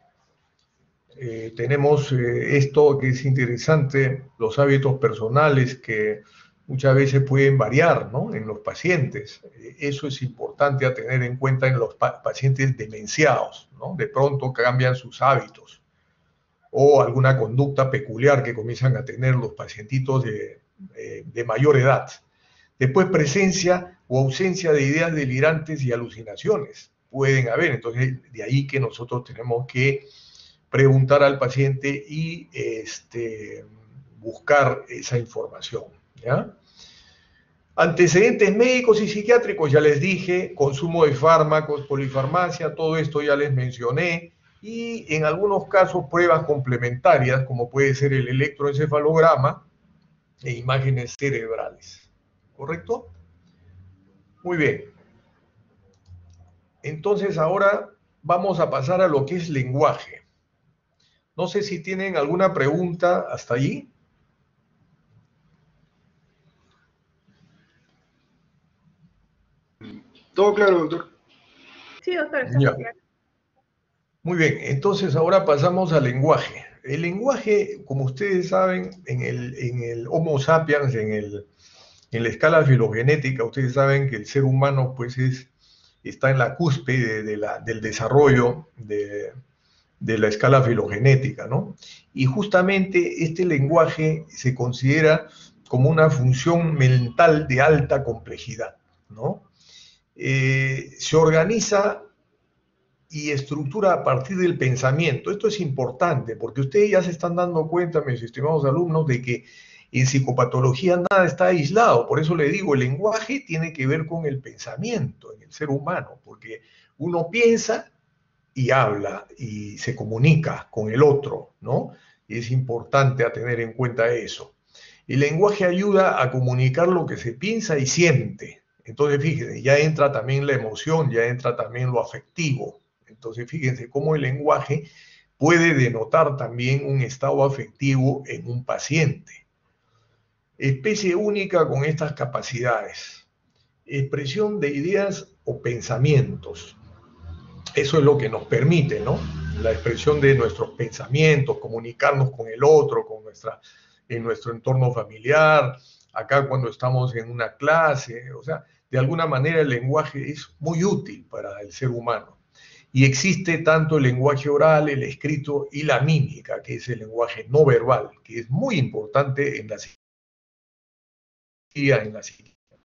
Eh, tenemos eh, esto que es interesante, los hábitos personales que muchas veces pueden variar, ¿no? En los pacientes. Eh, eso es importante a tener en cuenta en los pa pacientes demenciados, ¿no? De pronto cambian sus hábitos o alguna conducta peculiar que comienzan a tener los pacientitos de, eh, de mayor edad. Después, presencia o ausencia de ideas delirantes y alucinaciones pueden haber. Entonces, de ahí que nosotros tenemos que preguntar al paciente y este, buscar esa información, ¿ya? Antecedentes médicos y psiquiátricos, ya les dije, consumo de fármacos, polifarmacia, todo esto ya les mencioné, y en algunos casos pruebas complementarias, como puede ser el electroencefalograma e imágenes cerebrales. ¿Correcto? Muy bien. Entonces ahora vamos a pasar a lo que es lenguaje. No sé si tienen alguna pregunta hasta allí. Todo claro, doctor. Sí, doctor, está Ya. muy claro. Muy bien, entonces ahora pasamos al lenguaje. El lenguaje, como ustedes saben, en el, en el Homo sapiens, en, el, en la escala filogenética, ustedes saben que el ser humano pues es, está en la cúspide de, de la, del desarrollo de, de la escala filogenética, ¿no? Y justamente este lenguaje se considera como una función mental de alta complejidad, ¿no? Eh, se organiza y estructura a partir del pensamiento. Esto es importante porque ustedes ya se están dando cuenta, mis estimados alumnos, de que en psicopatología nada está aislado. Por eso le digo, el lenguaje tiene que ver con el pensamiento en el ser humano, porque uno piensa y habla y se comunica con el otro, ¿no? Y es importante a tener en cuenta eso. El lenguaje ayuda a comunicar lo que se piensa y siente. Entonces, fíjense, ya entra también la emoción, ya entra también lo afectivo, Entonces, fíjense cómo el lenguaje puede denotar también un estado afectivo en un paciente. Especie única con estas capacidades. Expresión de ideas o pensamientos. Eso es lo que nos permite, ¿no? La expresión de nuestros pensamientos, comunicarnos con el otro, con nuestra, en nuestro entorno familiar, acá cuando estamos en una clase, o sea, de alguna manera el lenguaje es muy útil para el ser humano. Y existe tanto el lenguaje oral, el escrito y la mímica, que es el lenguaje no verbal, que es muy importante en la psicología, en la psicología,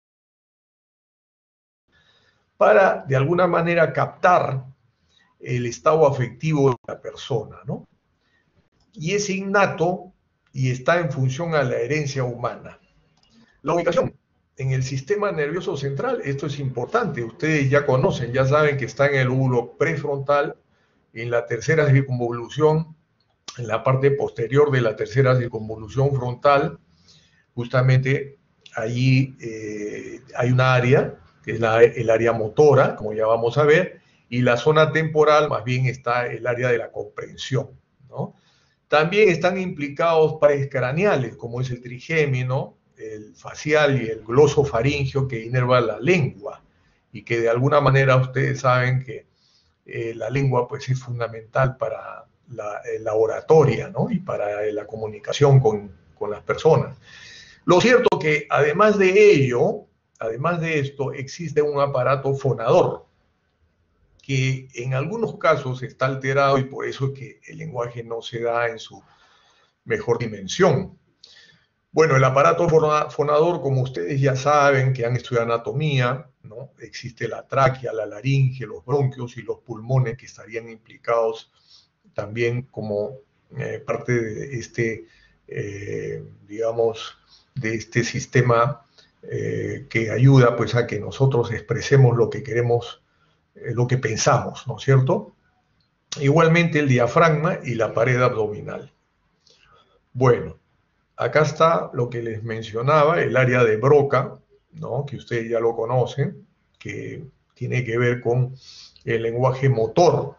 para de alguna manera captar el estado afectivo de la persona, ¿no? Y es innato y está en función a la herencia humana. La ubicación en el sistema nervioso central, esto es importante, ustedes ya conocen, ya saben que está en el lóbulo prefrontal, en la tercera circunvolución, en la parte posterior de la tercera circunvolución frontal, justamente allí eh, hay una área, que es la, el área motora, como ya vamos a ver, y la zona temporal más bien está el área de la comprensión, ¿no? También están implicados pares craneales, como es el trigémino, el facial y el glosofaringio, que inerva la lengua, y que de alguna manera ustedes saben que eh, la lengua pues es fundamental para la, la oratoria, ¿no? Y para la comunicación con, con las personas. Lo cierto que además de ello, además de esto, existe un aparato fonador, que en algunos casos está alterado y por eso es que el lenguaje no se da en su mejor dimensión. Bueno, el aparato fonador, como ustedes ya saben, que han estudiado anatomía, ¿no? Existe la tráquea, la laringe, los bronquios y los pulmones que estarían implicados también como eh, parte de este, eh, digamos, de este sistema eh, que ayuda pues a que nosotros expresemos lo que queremos, eh, lo que pensamos, ¿no es cierto? Igualmente el diafragma y la pared abdominal. Bueno, acá está lo que les mencionaba, el área de Broca, ¿no? Que ustedes ya lo conocen, que tiene que ver con el lenguaje motor.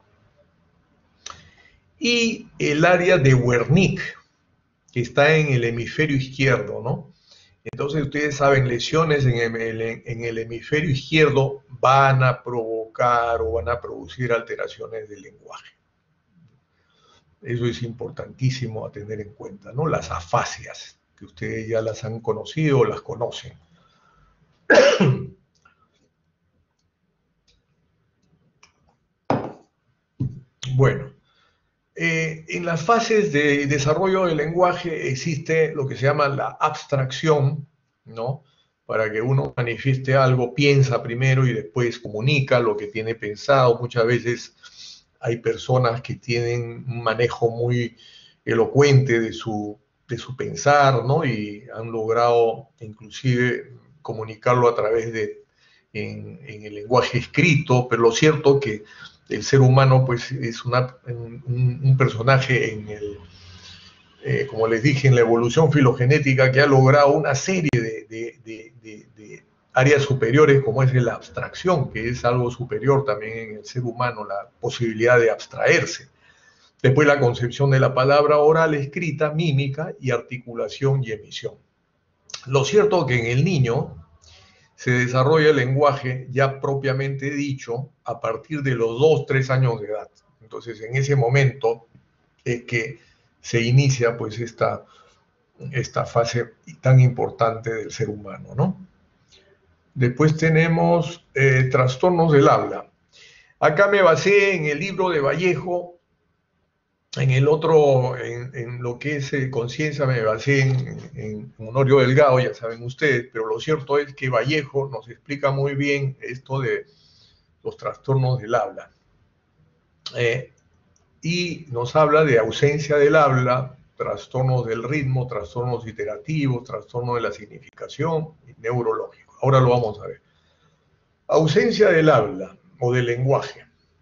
Y el área de Wernicke, que está en el hemisferio izquierdo, ¿no? Entonces ustedes saben, lesiones en el, en el hemisferio izquierdo van a provocar o van a producir alteraciones del lenguaje. Eso es importantísimo a tener en cuenta, ¿no? Las afasias, que ustedes ya las han conocido o las conocen. Bueno, eh, en las fases de desarrollo del lenguaje existe lo que se llama la abstracción, ¿no? Para que uno manifieste algo, piensa primero y después comunica lo que tiene pensado. Muchas veces hay personas que tienen un manejo muy elocuente de su, de su pensar, ¿no? Y han logrado inclusive comunicarlo a través de, en, en el lenguaje escrito, pero lo cierto que el ser humano pues es una, un, un personaje en el, eh, como les dije, en la evolución filogenética que ha logrado una serie de, de, de, de, de áreas superiores, como es la abstracción, que es algo superior también en el ser humano, la posibilidad de abstraerse. Después la concepción de la palabra oral, escrita, mímica y articulación y emisión. Lo cierto es que en el niño se desarrolla el lenguaje ya propiamente dicho a partir de los dos, tres años de edad. Entonces en ese momento es que se inicia pues esta, esta fase tan importante del ser humano, ¿no? Después tenemos eh, trastornos del habla. Acá me basé en el libro de Vallejo, en el otro, en, en lo que es eh, conciencia, me basé en, en Honorio Delgado, ya saben ustedes, pero lo cierto es que Vallejo nos explica muy bien esto de los trastornos del habla. Eh, y nos habla de ausencia del habla, trastornos del ritmo, trastornos iterativos, trastornos de la significación y neurológicos. Ahora lo vamos a ver. Ausencia del habla o del lenguaje.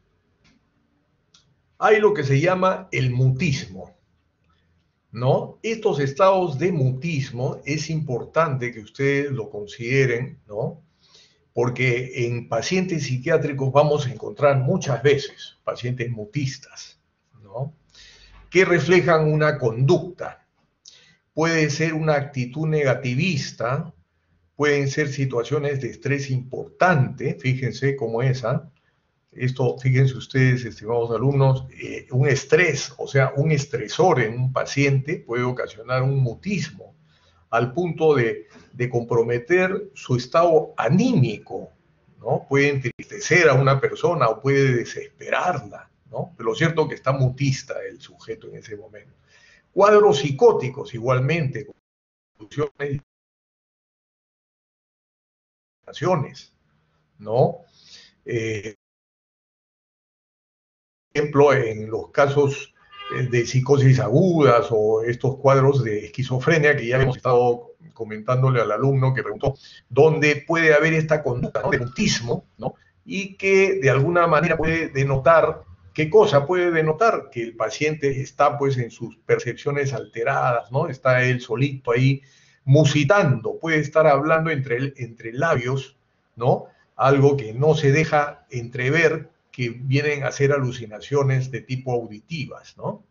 Hay lo que se llama el mutismo, ¿no? Estos estados de mutismo es importante que ustedes lo consideren, ¿no? porque en pacientes psiquiátricos vamos a encontrar muchas veces pacientes mutistas, ¿no?, que reflejan una conducta. Puede ser una actitud negativista, pueden ser situaciones de estrés importante, fíjense cómo esa. Esto, fíjense ustedes, estimados alumnos, eh, un estrés, o sea, un estresor en un paciente puede ocasionar un mutismo al punto de, de comprometer su estado anímico, ¿no? Puede entristecer a una persona o puede desesperarla, ¿no? Pero lo cierto es que está mutista el sujeto en ese momento. Cuadros psicóticos igualmente, ¿no? Eh, por ejemplo, en los casos de psicosis agudas o estos cuadros de esquizofrenia que ya hemos estado comentándole al alumno que preguntó, donde puede haber esta conducta, ¿no?, de mutismo, ¿no?, y que de alguna manera puede denotar, ¿qué cosa puede denotar? Que el paciente está pues en sus percepciones alteradas, ¿no? Está él solito ahí musitando, puede estar hablando entre, entre labios, ¿no?, algo que no se deja entrever, que vienen a ser alucinaciones de tipo auditivas, ¿no?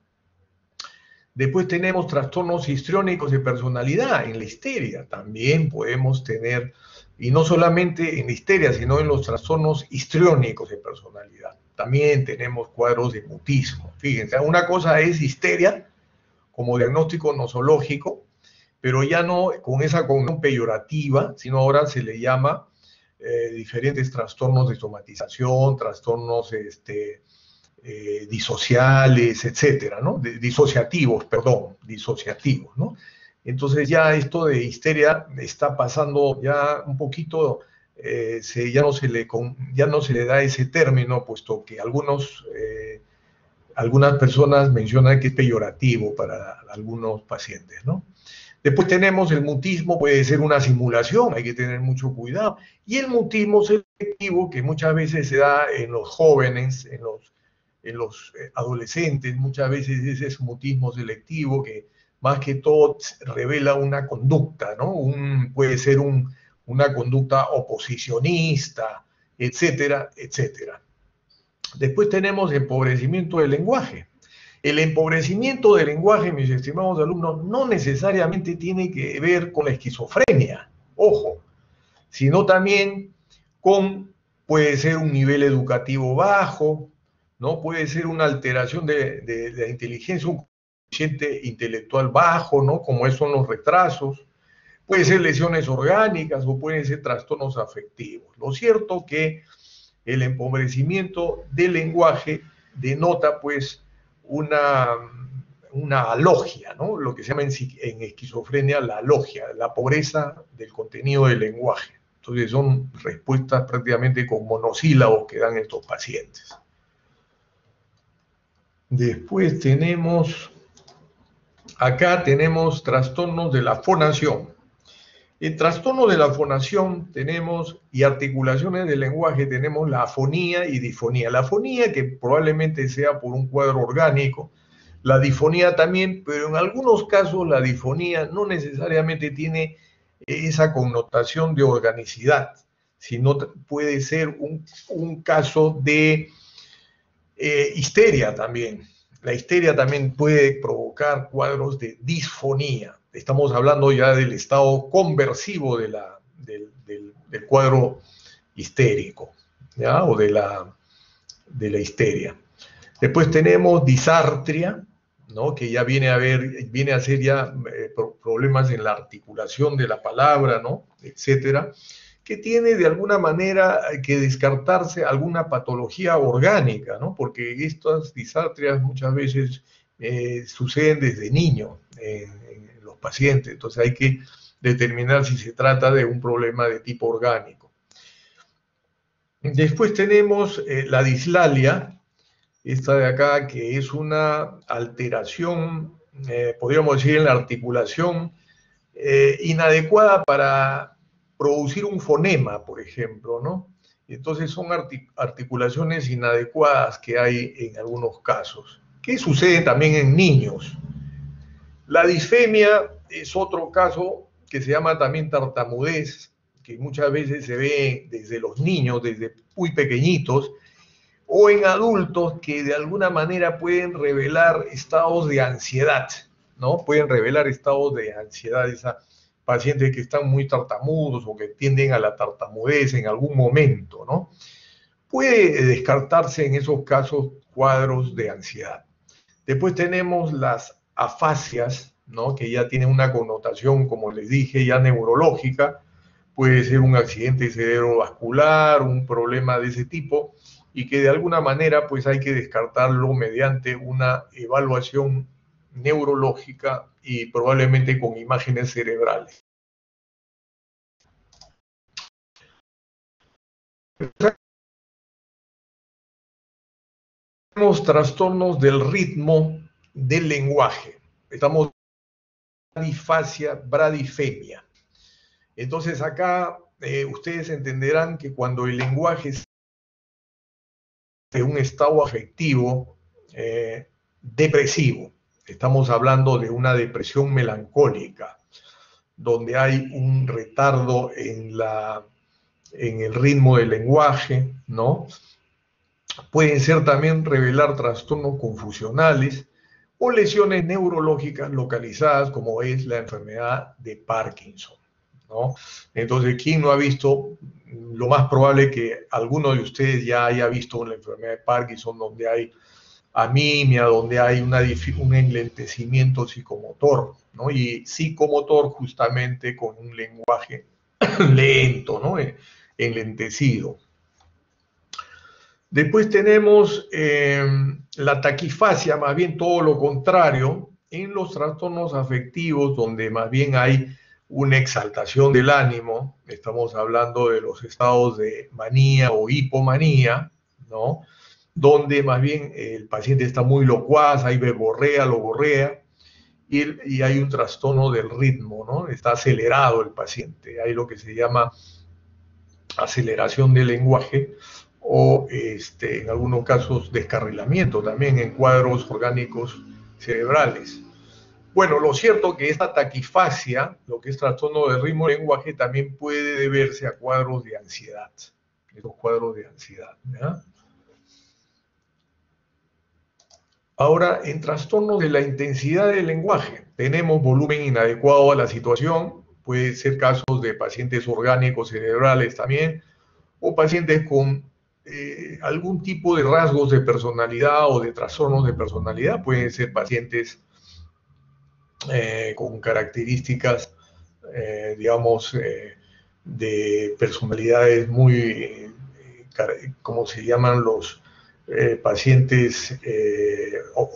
Después tenemos trastornos histriónicos de personalidad. En la histeria también podemos tener, y no solamente en la histeria, sino en los trastornos histriónicos de personalidad. También tenemos cuadros de mutismo. Fíjense, una cosa es histeria como diagnóstico nosológico, pero ya no con esa connotación peyorativa, sino ahora se le llama Eh, diferentes trastornos de somatización, trastornos este, eh, disociales, etcétera, ¿no? De, disociativos, perdón, disociativos, ¿no? Entonces ya esto de histeria está pasando ya un poquito, eh, se, ya, no se le, ya no se le da ese término, puesto que algunos, eh, algunas personas mencionan que es peyorativo para algunos pacientes, ¿no? Después tenemos el mutismo, puede ser una simulación, hay que tener mucho cuidado. Y el mutismo selectivo, que muchas veces se da en los jóvenes, en los, en los adolescentes, muchas veces ese es mutismo selectivo que más que todo revela una conducta, ¿no? Un, puede ser un, una conducta oposicionista, etcétera, etcétera. Después tenemos empobrecimiento del lenguaje. El empobrecimiento del lenguaje, mis estimados alumnos, no necesariamente tiene que ver con la esquizofrenia, ojo, sino también con, puede ser un nivel educativo bajo, ¿no? Puede ser una alteración de, de, de la inteligencia, un coeficiente intelectual bajo, ¿no?, como son los retrasos, puede ser lesiones orgánicas o pueden ser trastornos afectivos. Lo cierto que el empobrecimiento del lenguaje denota, pues, una, una alogia, ¿no?, lo que se llama en, en esquizofrenia la alogia, la pobreza del contenido del lenguaje. Entonces son respuestas prácticamente con monosílabos que dan estos pacientes. Después tenemos, acá tenemos trastornos de la fonación. En trastorno de la fonación tenemos, y articulaciones del lenguaje, tenemos la afonía y difonía. La afonía, que probablemente sea por un cuadro orgánico, la difonía también, pero en algunos casos la difonía no necesariamente tiene esa connotación de organicidad, sino puede ser un, un caso de eh, histeria también. La histeria también puede provocar cuadros de disfonía. Estamos hablando ya del estado conversivo de la, del, del, del cuadro histérico, ¿ya?, o de la, de la histeria. Después tenemos disartria, ¿no?, que ya viene a, ver, viene a ser ya eh, problemas en la articulación de la palabra, ¿no?, etcétera, que tiene de alguna manera que descartarse alguna patología orgánica, ¿no?, porque estas disartrias muchas veces eh, suceden desde niño en, en los pacientes, entonces hay que determinar si se trata de un problema de tipo orgánico. Después tenemos eh, la dislalia, esta de acá, que es una alteración, eh, podríamos decir, en la articulación eh, inadecuada para producir un fonema, por ejemplo, ¿no? Entonces son artic articulaciones inadecuadas que hay en algunos casos, que suceden también en niños. La disfemia es otro caso que se llama también tartamudez, que que muchas veces se ve desde los niños, desde muy pequeñitos, o en adultos que de alguna manera pueden revelar estados de ansiedad, ¿no? Pueden revelar estados de ansiedad, esa pacientes que están muy tartamudos o que tienden a la tartamudez en algún momento, ¿no? Puede descartarse en esos casos cuadros de ansiedad. Después tenemos las afasias, ¿no? Que ya tienen una connotación, como les dije, ya neurológica. Puede ser un accidente cerebrovascular, un problema de ese tipo, y que de alguna manera pues hay que descartarlo mediante una evaluación neurológica y probablemente con imágenes cerebrales. Tenemos trastornos del ritmo del lenguaje. Estamos en bradifasia, bradifemia. Entonces acá eh, ustedes entenderán que cuando el lenguaje es de un estado afectivo eh, depresivo, estamos hablando de una depresión melancólica, donde hay un retardo en, la, en el ritmo del lenguaje, ¿no? Pueden ser también revelar trastornos confusionales o lesiones neurológicas localizadas, como es la enfermedad de Parkinson, ¿no? Entonces, ¿quién no ha visto? Lo más probable es que alguno de ustedes ya haya visto la enfermedad de Parkinson, donde hay amimia, donde hay una, un enlentecimiento psicomotor, ¿no? Y psicomotor justamente con un lenguaje lento, ¿no? Enlentecido. Después tenemos eh, la taquifasia, más bien todo lo contrario, en los trastornos afectivos, donde más bien hay una exaltación del ánimo. Estamos hablando de los estados de manía o hipomanía, ¿no? Donde más bien el paciente está muy locuaz, hay verborrea, logorrea, y, y hay un trastorno del ritmo, ¿no? Está acelerado el paciente, hay lo que se llama aceleración del lenguaje, o este, en algunos casos descarrilamiento también en cuadros orgánicos cerebrales. Bueno, lo cierto es que esta taquifasia, lo que es trastorno del ritmo del lenguaje, también puede deberse a cuadros de ansiedad, estos cuadros de ansiedad, ¿ya? Ahora, en trastornos de la intensidad del lenguaje, tenemos volumen inadecuado a la situación, puede ser casos de pacientes orgánicos cerebrales también, o pacientes con eh, algún tipo de rasgos de personalidad o de trastornos de personalidad, pueden ser pacientes eh, con características, eh, digamos, eh, de personalidades muy, eh, ¿cómo se llaman los eh, pacientes eh,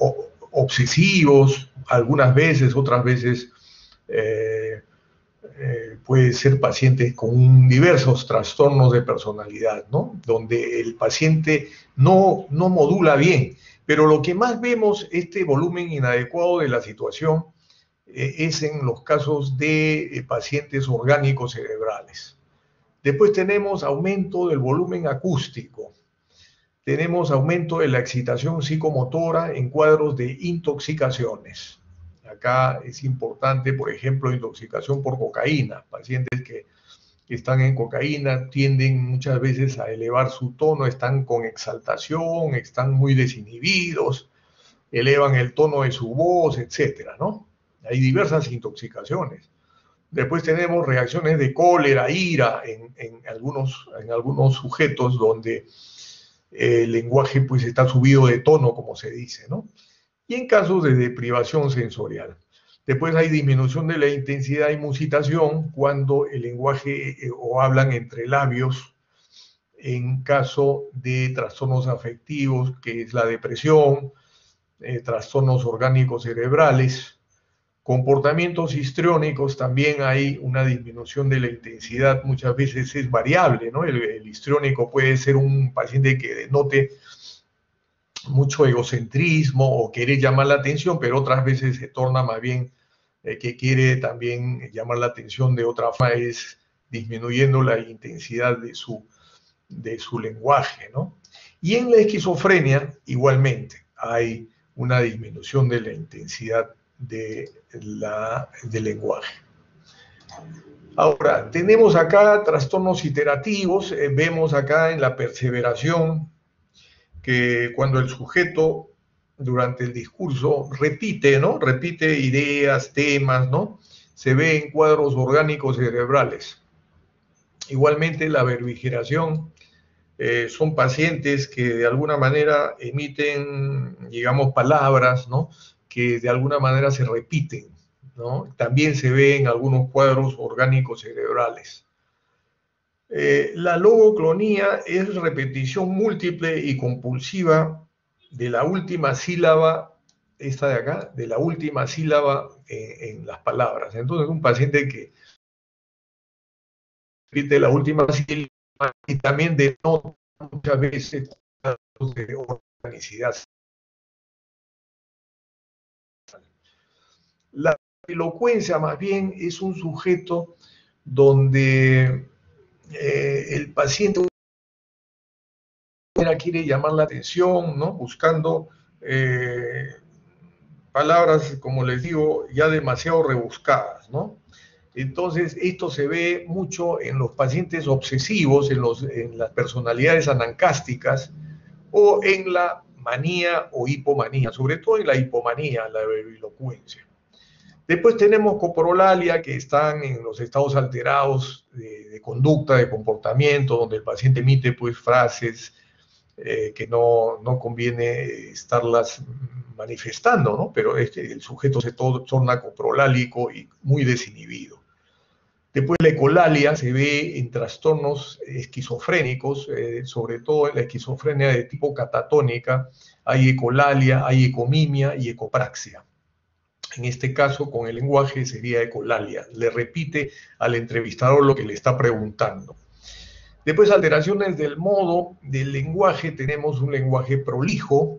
obsesivos? Algunas veces, otras veces eh, Eh, puede ser pacientes con diversos trastornos de personalidad, ¿no? Donde el paciente no, no modula bien. Pero lo que más vemos, este volumen inadecuado de la situación, eh, es en los casos de eh, pacientes orgánicos cerebrales. Después tenemos aumento del volumen acústico. Tenemos aumento de la excitación psicomotora en cuadros de intoxicaciones. Acá es importante, por ejemplo, intoxicación por cocaína. Pacientes que, que están en cocaína tienden muchas veces a elevar su tono, están con exaltación, están muy desinhibidos, elevan el tono de su voz, etcétera, ¿no? Hay diversas intoxicaciones. Después tenemos reacciones de cólera, ira en, en, algunos, en algunos sujetos donde el lenguaje pues está subido de tono, como se dice, ¿no? Y en casos de deprivación sensorial. Después hay disminución de la intensidad y musitación cuando el lenguaje eh, o hablan entre labios, en caso de trastornos afectivos, que es la depresión, eh, trastornos orgánicos cerebrales, comportamientos histriónicos, también hay una disminución de la intensidad, muchas veces es variable, ¿no? El, el histriónico puede ser un paciente que denote mucho egocentrismo o querer llamar la atención, pero otras veces se torna más bien eh, que quiere también llamar la atención de otra forma, es disminuyendo la intensidad de su, de su lenguaje, ¿no? Y en la esquizofrenia, igualmente, hay una disminución de la intensidad de la, del lenguaje. Ahora, tenemos acá trastornos iterativos, eh, vemos acá en la perseveración que cuando el sujeto durante el discurso repite, ¿no? Repite ideas, temas, ¿no? Se ve en cuadros orgánicos cerebrales. Igualmente la verbigeración eh, son pacientes que de alguna manera emiten, digamos, palabras, ¿no? Que de alguna manera se repiten, ¿no? También se ve en algunos cuadros orgánicos cerebrales. Eh, la logoclonía es repetición múltiple y compulsiva de la última sílaba, esta de acá, de la última sílaba en, en las palabras. Entonces, un paciente que repite la última sílaba y también denota muchas veces de organicidad. La elocuencia, más bien, es un sujeto donde eh, el paciente quiere llamar la atención, ¿no? Buscando eh, palabras, como les digo, ya demasiado rebuscadas, ¿no? Entonces, esto se ve mucho en los pacientes obsesivos, en, los, en las personalidades anancásticas o en la manía o hipomanía, sobre todo en la hipomanía, la verbilocuencia. Después tenemos coprolalia, que están en los estados alterados de, de conducta, de comportamiento, donde el paciente emite pues frases eh, que no, no conviene estarlas manifestando, ¿no? Pero es que el sujeto se torna coprolálico y muy desinhibido. Después la ecolalia se ve en trastornos esquizofrénicos, eh, sobre todo en la esquizofrenia de tipo catatónica, hay ecolalia, hay ecomimia y ecopraxia. En este caso, con el lenguaje sería ecolalia. Le repite al entrevistador lo que le está preguntando. Después, alteraciones del modo del lenguaje. Tenemos un lenguaje prolijo,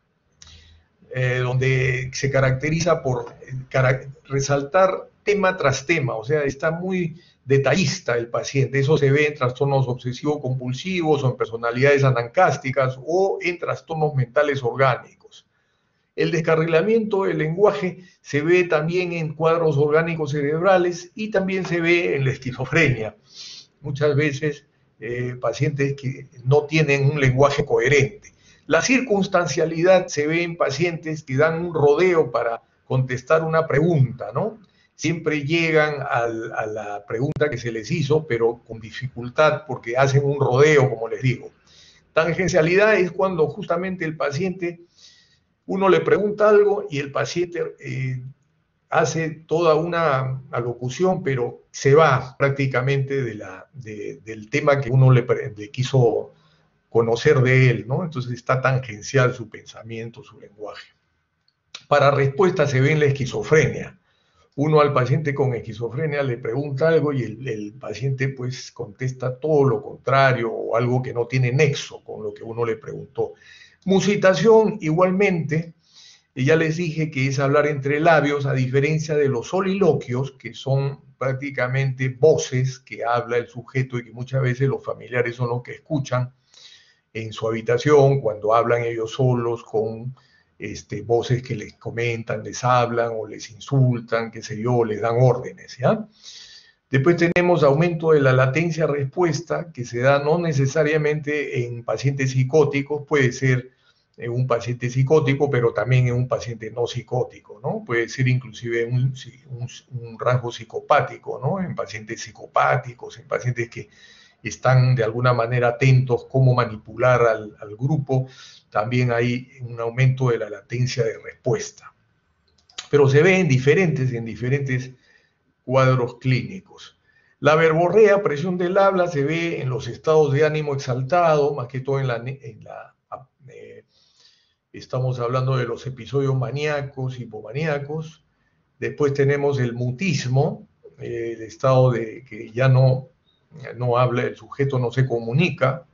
eh, donde se caracteriza por eh, resaltar tema tras tema. O sea, está muy detallista el paciente. Eso se ve en trastornos obsesivo-compulsivos o en personalidades anancásticas o en trastornos mentales orgánicos. El descarrilamiento del lenguaje se ve también en cuadros orgánicos cerebrales y también se ve en la esquizofrenia. Muchas veces eh, pacientes que no tienen un lenguaje coherente. La circunstancialidad se ve en pacientes que dan un rodeo para contestar una pregunta, ¿no? Siempre llegan al, a la pregunta que se les hizo, pero con dificultad porque hacen un rodeo, como les digo. Tangencialidad es cuando justamente el paciente... Uno le pregunta algo y el paciente eh, hace toda una alocución, pero se va prácticamente de la, de, del tema que uno le, le quiso conocer de él, ¿no? Entonces está tangencial su pensamiento, su lenguaje. Para respuesta se ve en la esquizofrenia. Uno al paciente con esquizofrenia le pregunta algo y el, el paciente pues contesta todo lo contrario o algo que no tiene nexo con lo que uno le preguntó. Musitación, igualmente, y ya les dije que es hablar entre labios, a diferencia de los soliloquios, que son prácticamente voces que habla el sujeto y que muchas veces los familiares son los que escuchan en su habitación, cuando hablan ellos solos con este, voces que les comentan, les hablan o les insultan, qué sé yo, les dan órdenes, ¿ya? Después tenemos aumento de la latencia-respuesta, que se da no necesariamente en pacientes psicóticos, puede ser en un paciente psicótico, pero también en un paciente no psicótico, ¿no? Puede ser inclusive un, un, un rasgo psicopático, ¿no? En pacientes psicopáticos, en pacientes que están de alguna manera atentos cómo manipular al, al grupo, también hay un aumento de la latencia de respuesta. Pero se ve en diferentes, en diferentes cuadros clínicos. La verborrea, presión del habla, se ve en los estados de ánimo exaltado, más que todo en la... En la eh, estamos hablando de los episodios maníacos, hipomaníacos. Después tenemos el mutismo, eh, el estado de que ya no, no habla, el sujeto no se comunica.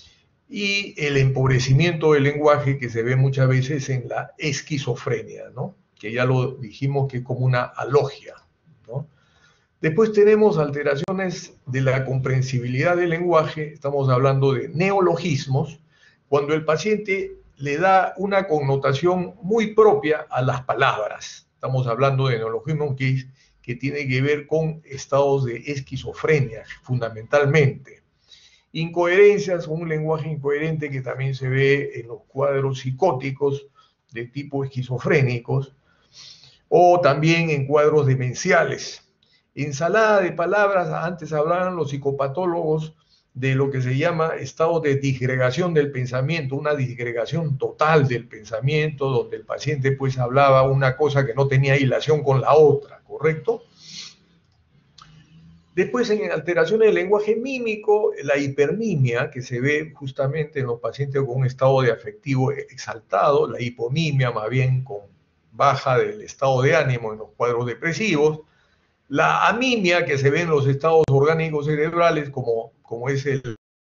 Y el empobrecimiento del lenguaje, que se ve muchas veces en la esquizofrenia, ¿no? Que ya lo dijimos que es como una alogia, ¿no? Después tenemos alteraciones de la comprensibilidad del lenguaje, estamos hablando de neologismos, cuando el paciente le da una connotación muy propia a las palabras. Estamos hablando de neologismos que, que tiene que ver con estados de esquizofrenia, fundamentalmente. Incoherencias, un lenguaje incoherente que también se ve en los cuadros psicóticos de tipo esquizofrénicos, o también en cuadros demenciales. Ensalada de palabras, antes hablaban los psicopatólogos de lo que se llama estado de disgregación del pensamiento, una disgregación total del pensamiento, donde el paciente pues hablaba una cosa que no tenía hilación con la otra, ¿correcto? Después, en alteraciones del lenguaje mímico, la hipermimia, que se ve justamente en los pacientes con un estado de afectivo exaltado, la hipomimia más bien con baja del estado de ánimo en los cuadros depresivos, la amimia, que se ve en los estados orgánicos cerebrales, como, como es el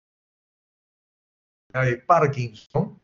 de Parkinson,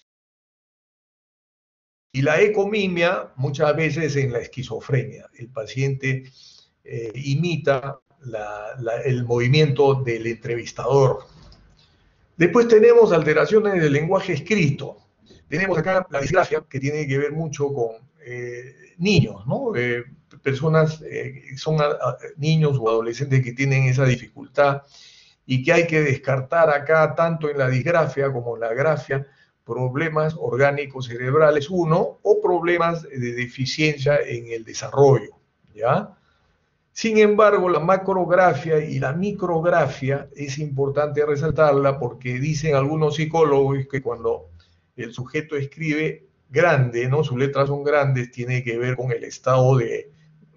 y la ecomimia muchas veces en la esquizofrenia. El paciente eh, imita La, la, el movimiento del entrevistador. Después tenemos alteraciones del lenguaje escrito. Tenemos acá la disgrafia, que tiene que ver mucho con eh, niños, ¿no? Eh, personas, eh, son a, a, niños o adolescentes que tienen esa dificultad y que hay que descartar acá, tanto en la disgrafia como en la grafia, problemas orgánicos cerebrales, uno, o problemas de deficiencia en el desarrollo, ¿ya? Sin embargo, la macrografia y la micrografia es importante resaltarla porque dicen algunos psicólogos que cuando el sujeto escribe grande, ¿no? Sus letras son grandes, tiene que ver con el estado de,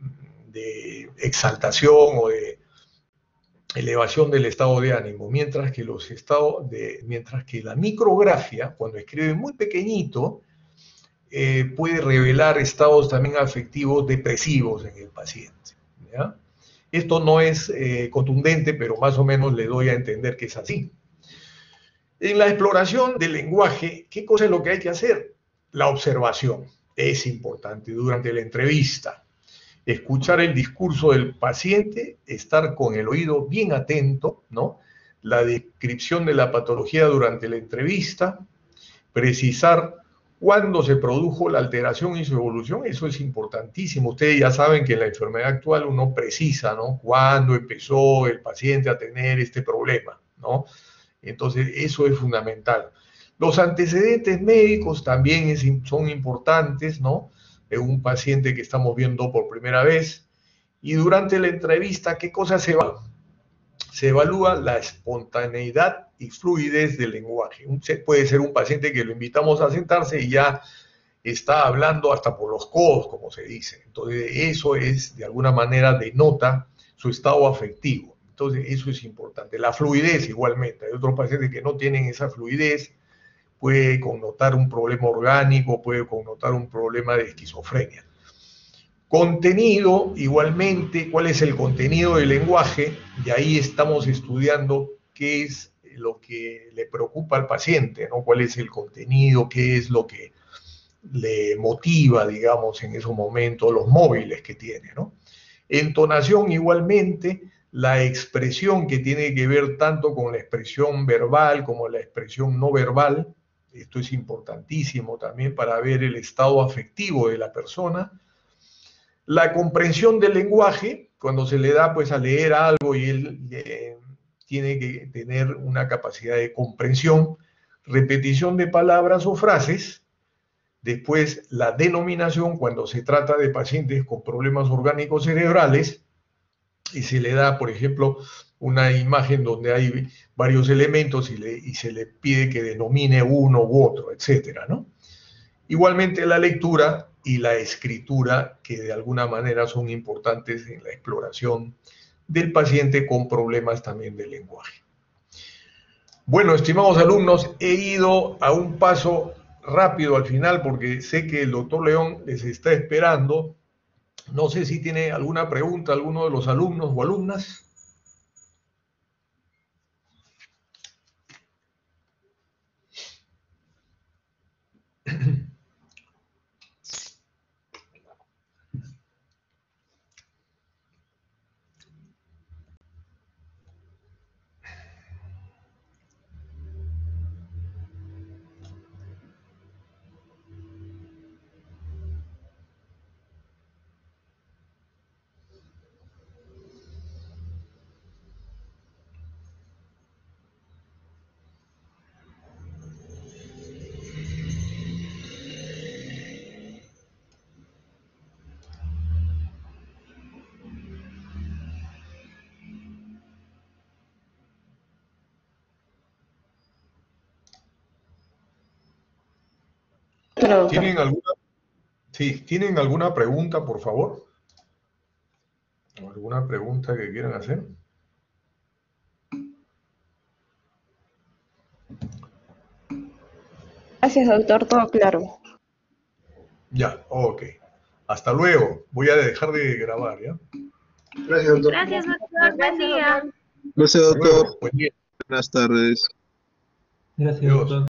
de exaltación o de elevación del estado de ánimo, mientras que los estados de, mientras que la micrografia, cuando escribe muy pequeñito, eh, puede revelar estados también afectivos depresivos en el paciente, ¿ya? Esto no es eh, contundente, pero más o menos le doy a entender que es así. En la exploración del lenguaje, ¿qué cosa es lo que hay que hacer? La observación es importante durante la entrevista. Escuchar el discurso del paciente, estar con el oído bien atento, ¿no? La descripción de la patología durante la entrevista, precisar cuándo se produjo la alteración y su evolución, eso es importantísimo. Ustedes ya saben que en la enfermedad actual uno precisa, ¿no? Cuándo empezó el paciente a tener este problema, ¿no? Entonces, eso es fundamental. Los antecedentes médicos también es, son importantes, ¿no? De un paciente que estamos viendo por primera vez. Y durante la entrevista, ¿qué cosas se van? Se evalúa la espontaneidad y fluidez del lenguaje. Puede ser un paciente que lo invitamos a sentarse y ya está hablando hasta por los codos, como se dice. Entonces, eso es, de alguna manera, denota su estado afectivo. Entonces, eso es importante. La fluidez, igualmente. Hay otros pacientes que no tienen esa fluidez, puede connotar un problema orgánico, puede connotar un problema de esquizofrenia. Contenido, igualmente, ¿cuál es el contenido del lenguaje? Y ahí estamos estudiando qué es lo que le preocupa al paciente, ¿no? ¿Cuál es el contenido? ¿Qué es lo que le motiva, digamos, en esos momentos, los móviles que tiene, ¿no? Entonación, igualmente, la expresión que tiene que ver tanto con la expresión verbal como la expresión no verbal. Esto es importantísimo también para ver el estado afectivo de la persona. La comprensión del lenguaje, cuando se le da pues a leer algo y él eh, tiene que tener una capacidad de comprensión, repetición de palabras o frases. Después, la denominación, cuando se trata de pacientes con problemas orgánicos cerebrales y se le da, por ejemplo, una imagen donde hay varios elementos y, le, y se le pide que denomine uno u otro, etcétera, ¿no? Igualmente la lectura y la escritura, que de alguna manera son importantes en la exploración del paciente con problemas también del lenguaje. Bueno, estimados alumnos, he ido a un paso rápido al final porque sé que el doctor León les está esperando. No sé si tiene alguna pregunta alguno de los alumnos o alumnas. Claro, doctor. ¿Tienen alguna, sí, ¿tienen alguna pregunta, por favor? ¿Alguna pregunta que quieran hacer? Gracias, doctor, todo claro. Ya, ok. Hasta luego. Voy a dejar de grabar, ¿ya? Gracias, doctor. Gracias, doctor. Buen día. Gracias, Hasta luego. doctor. Buen día. Buenas tardes. Gracias, Adiós. doctor.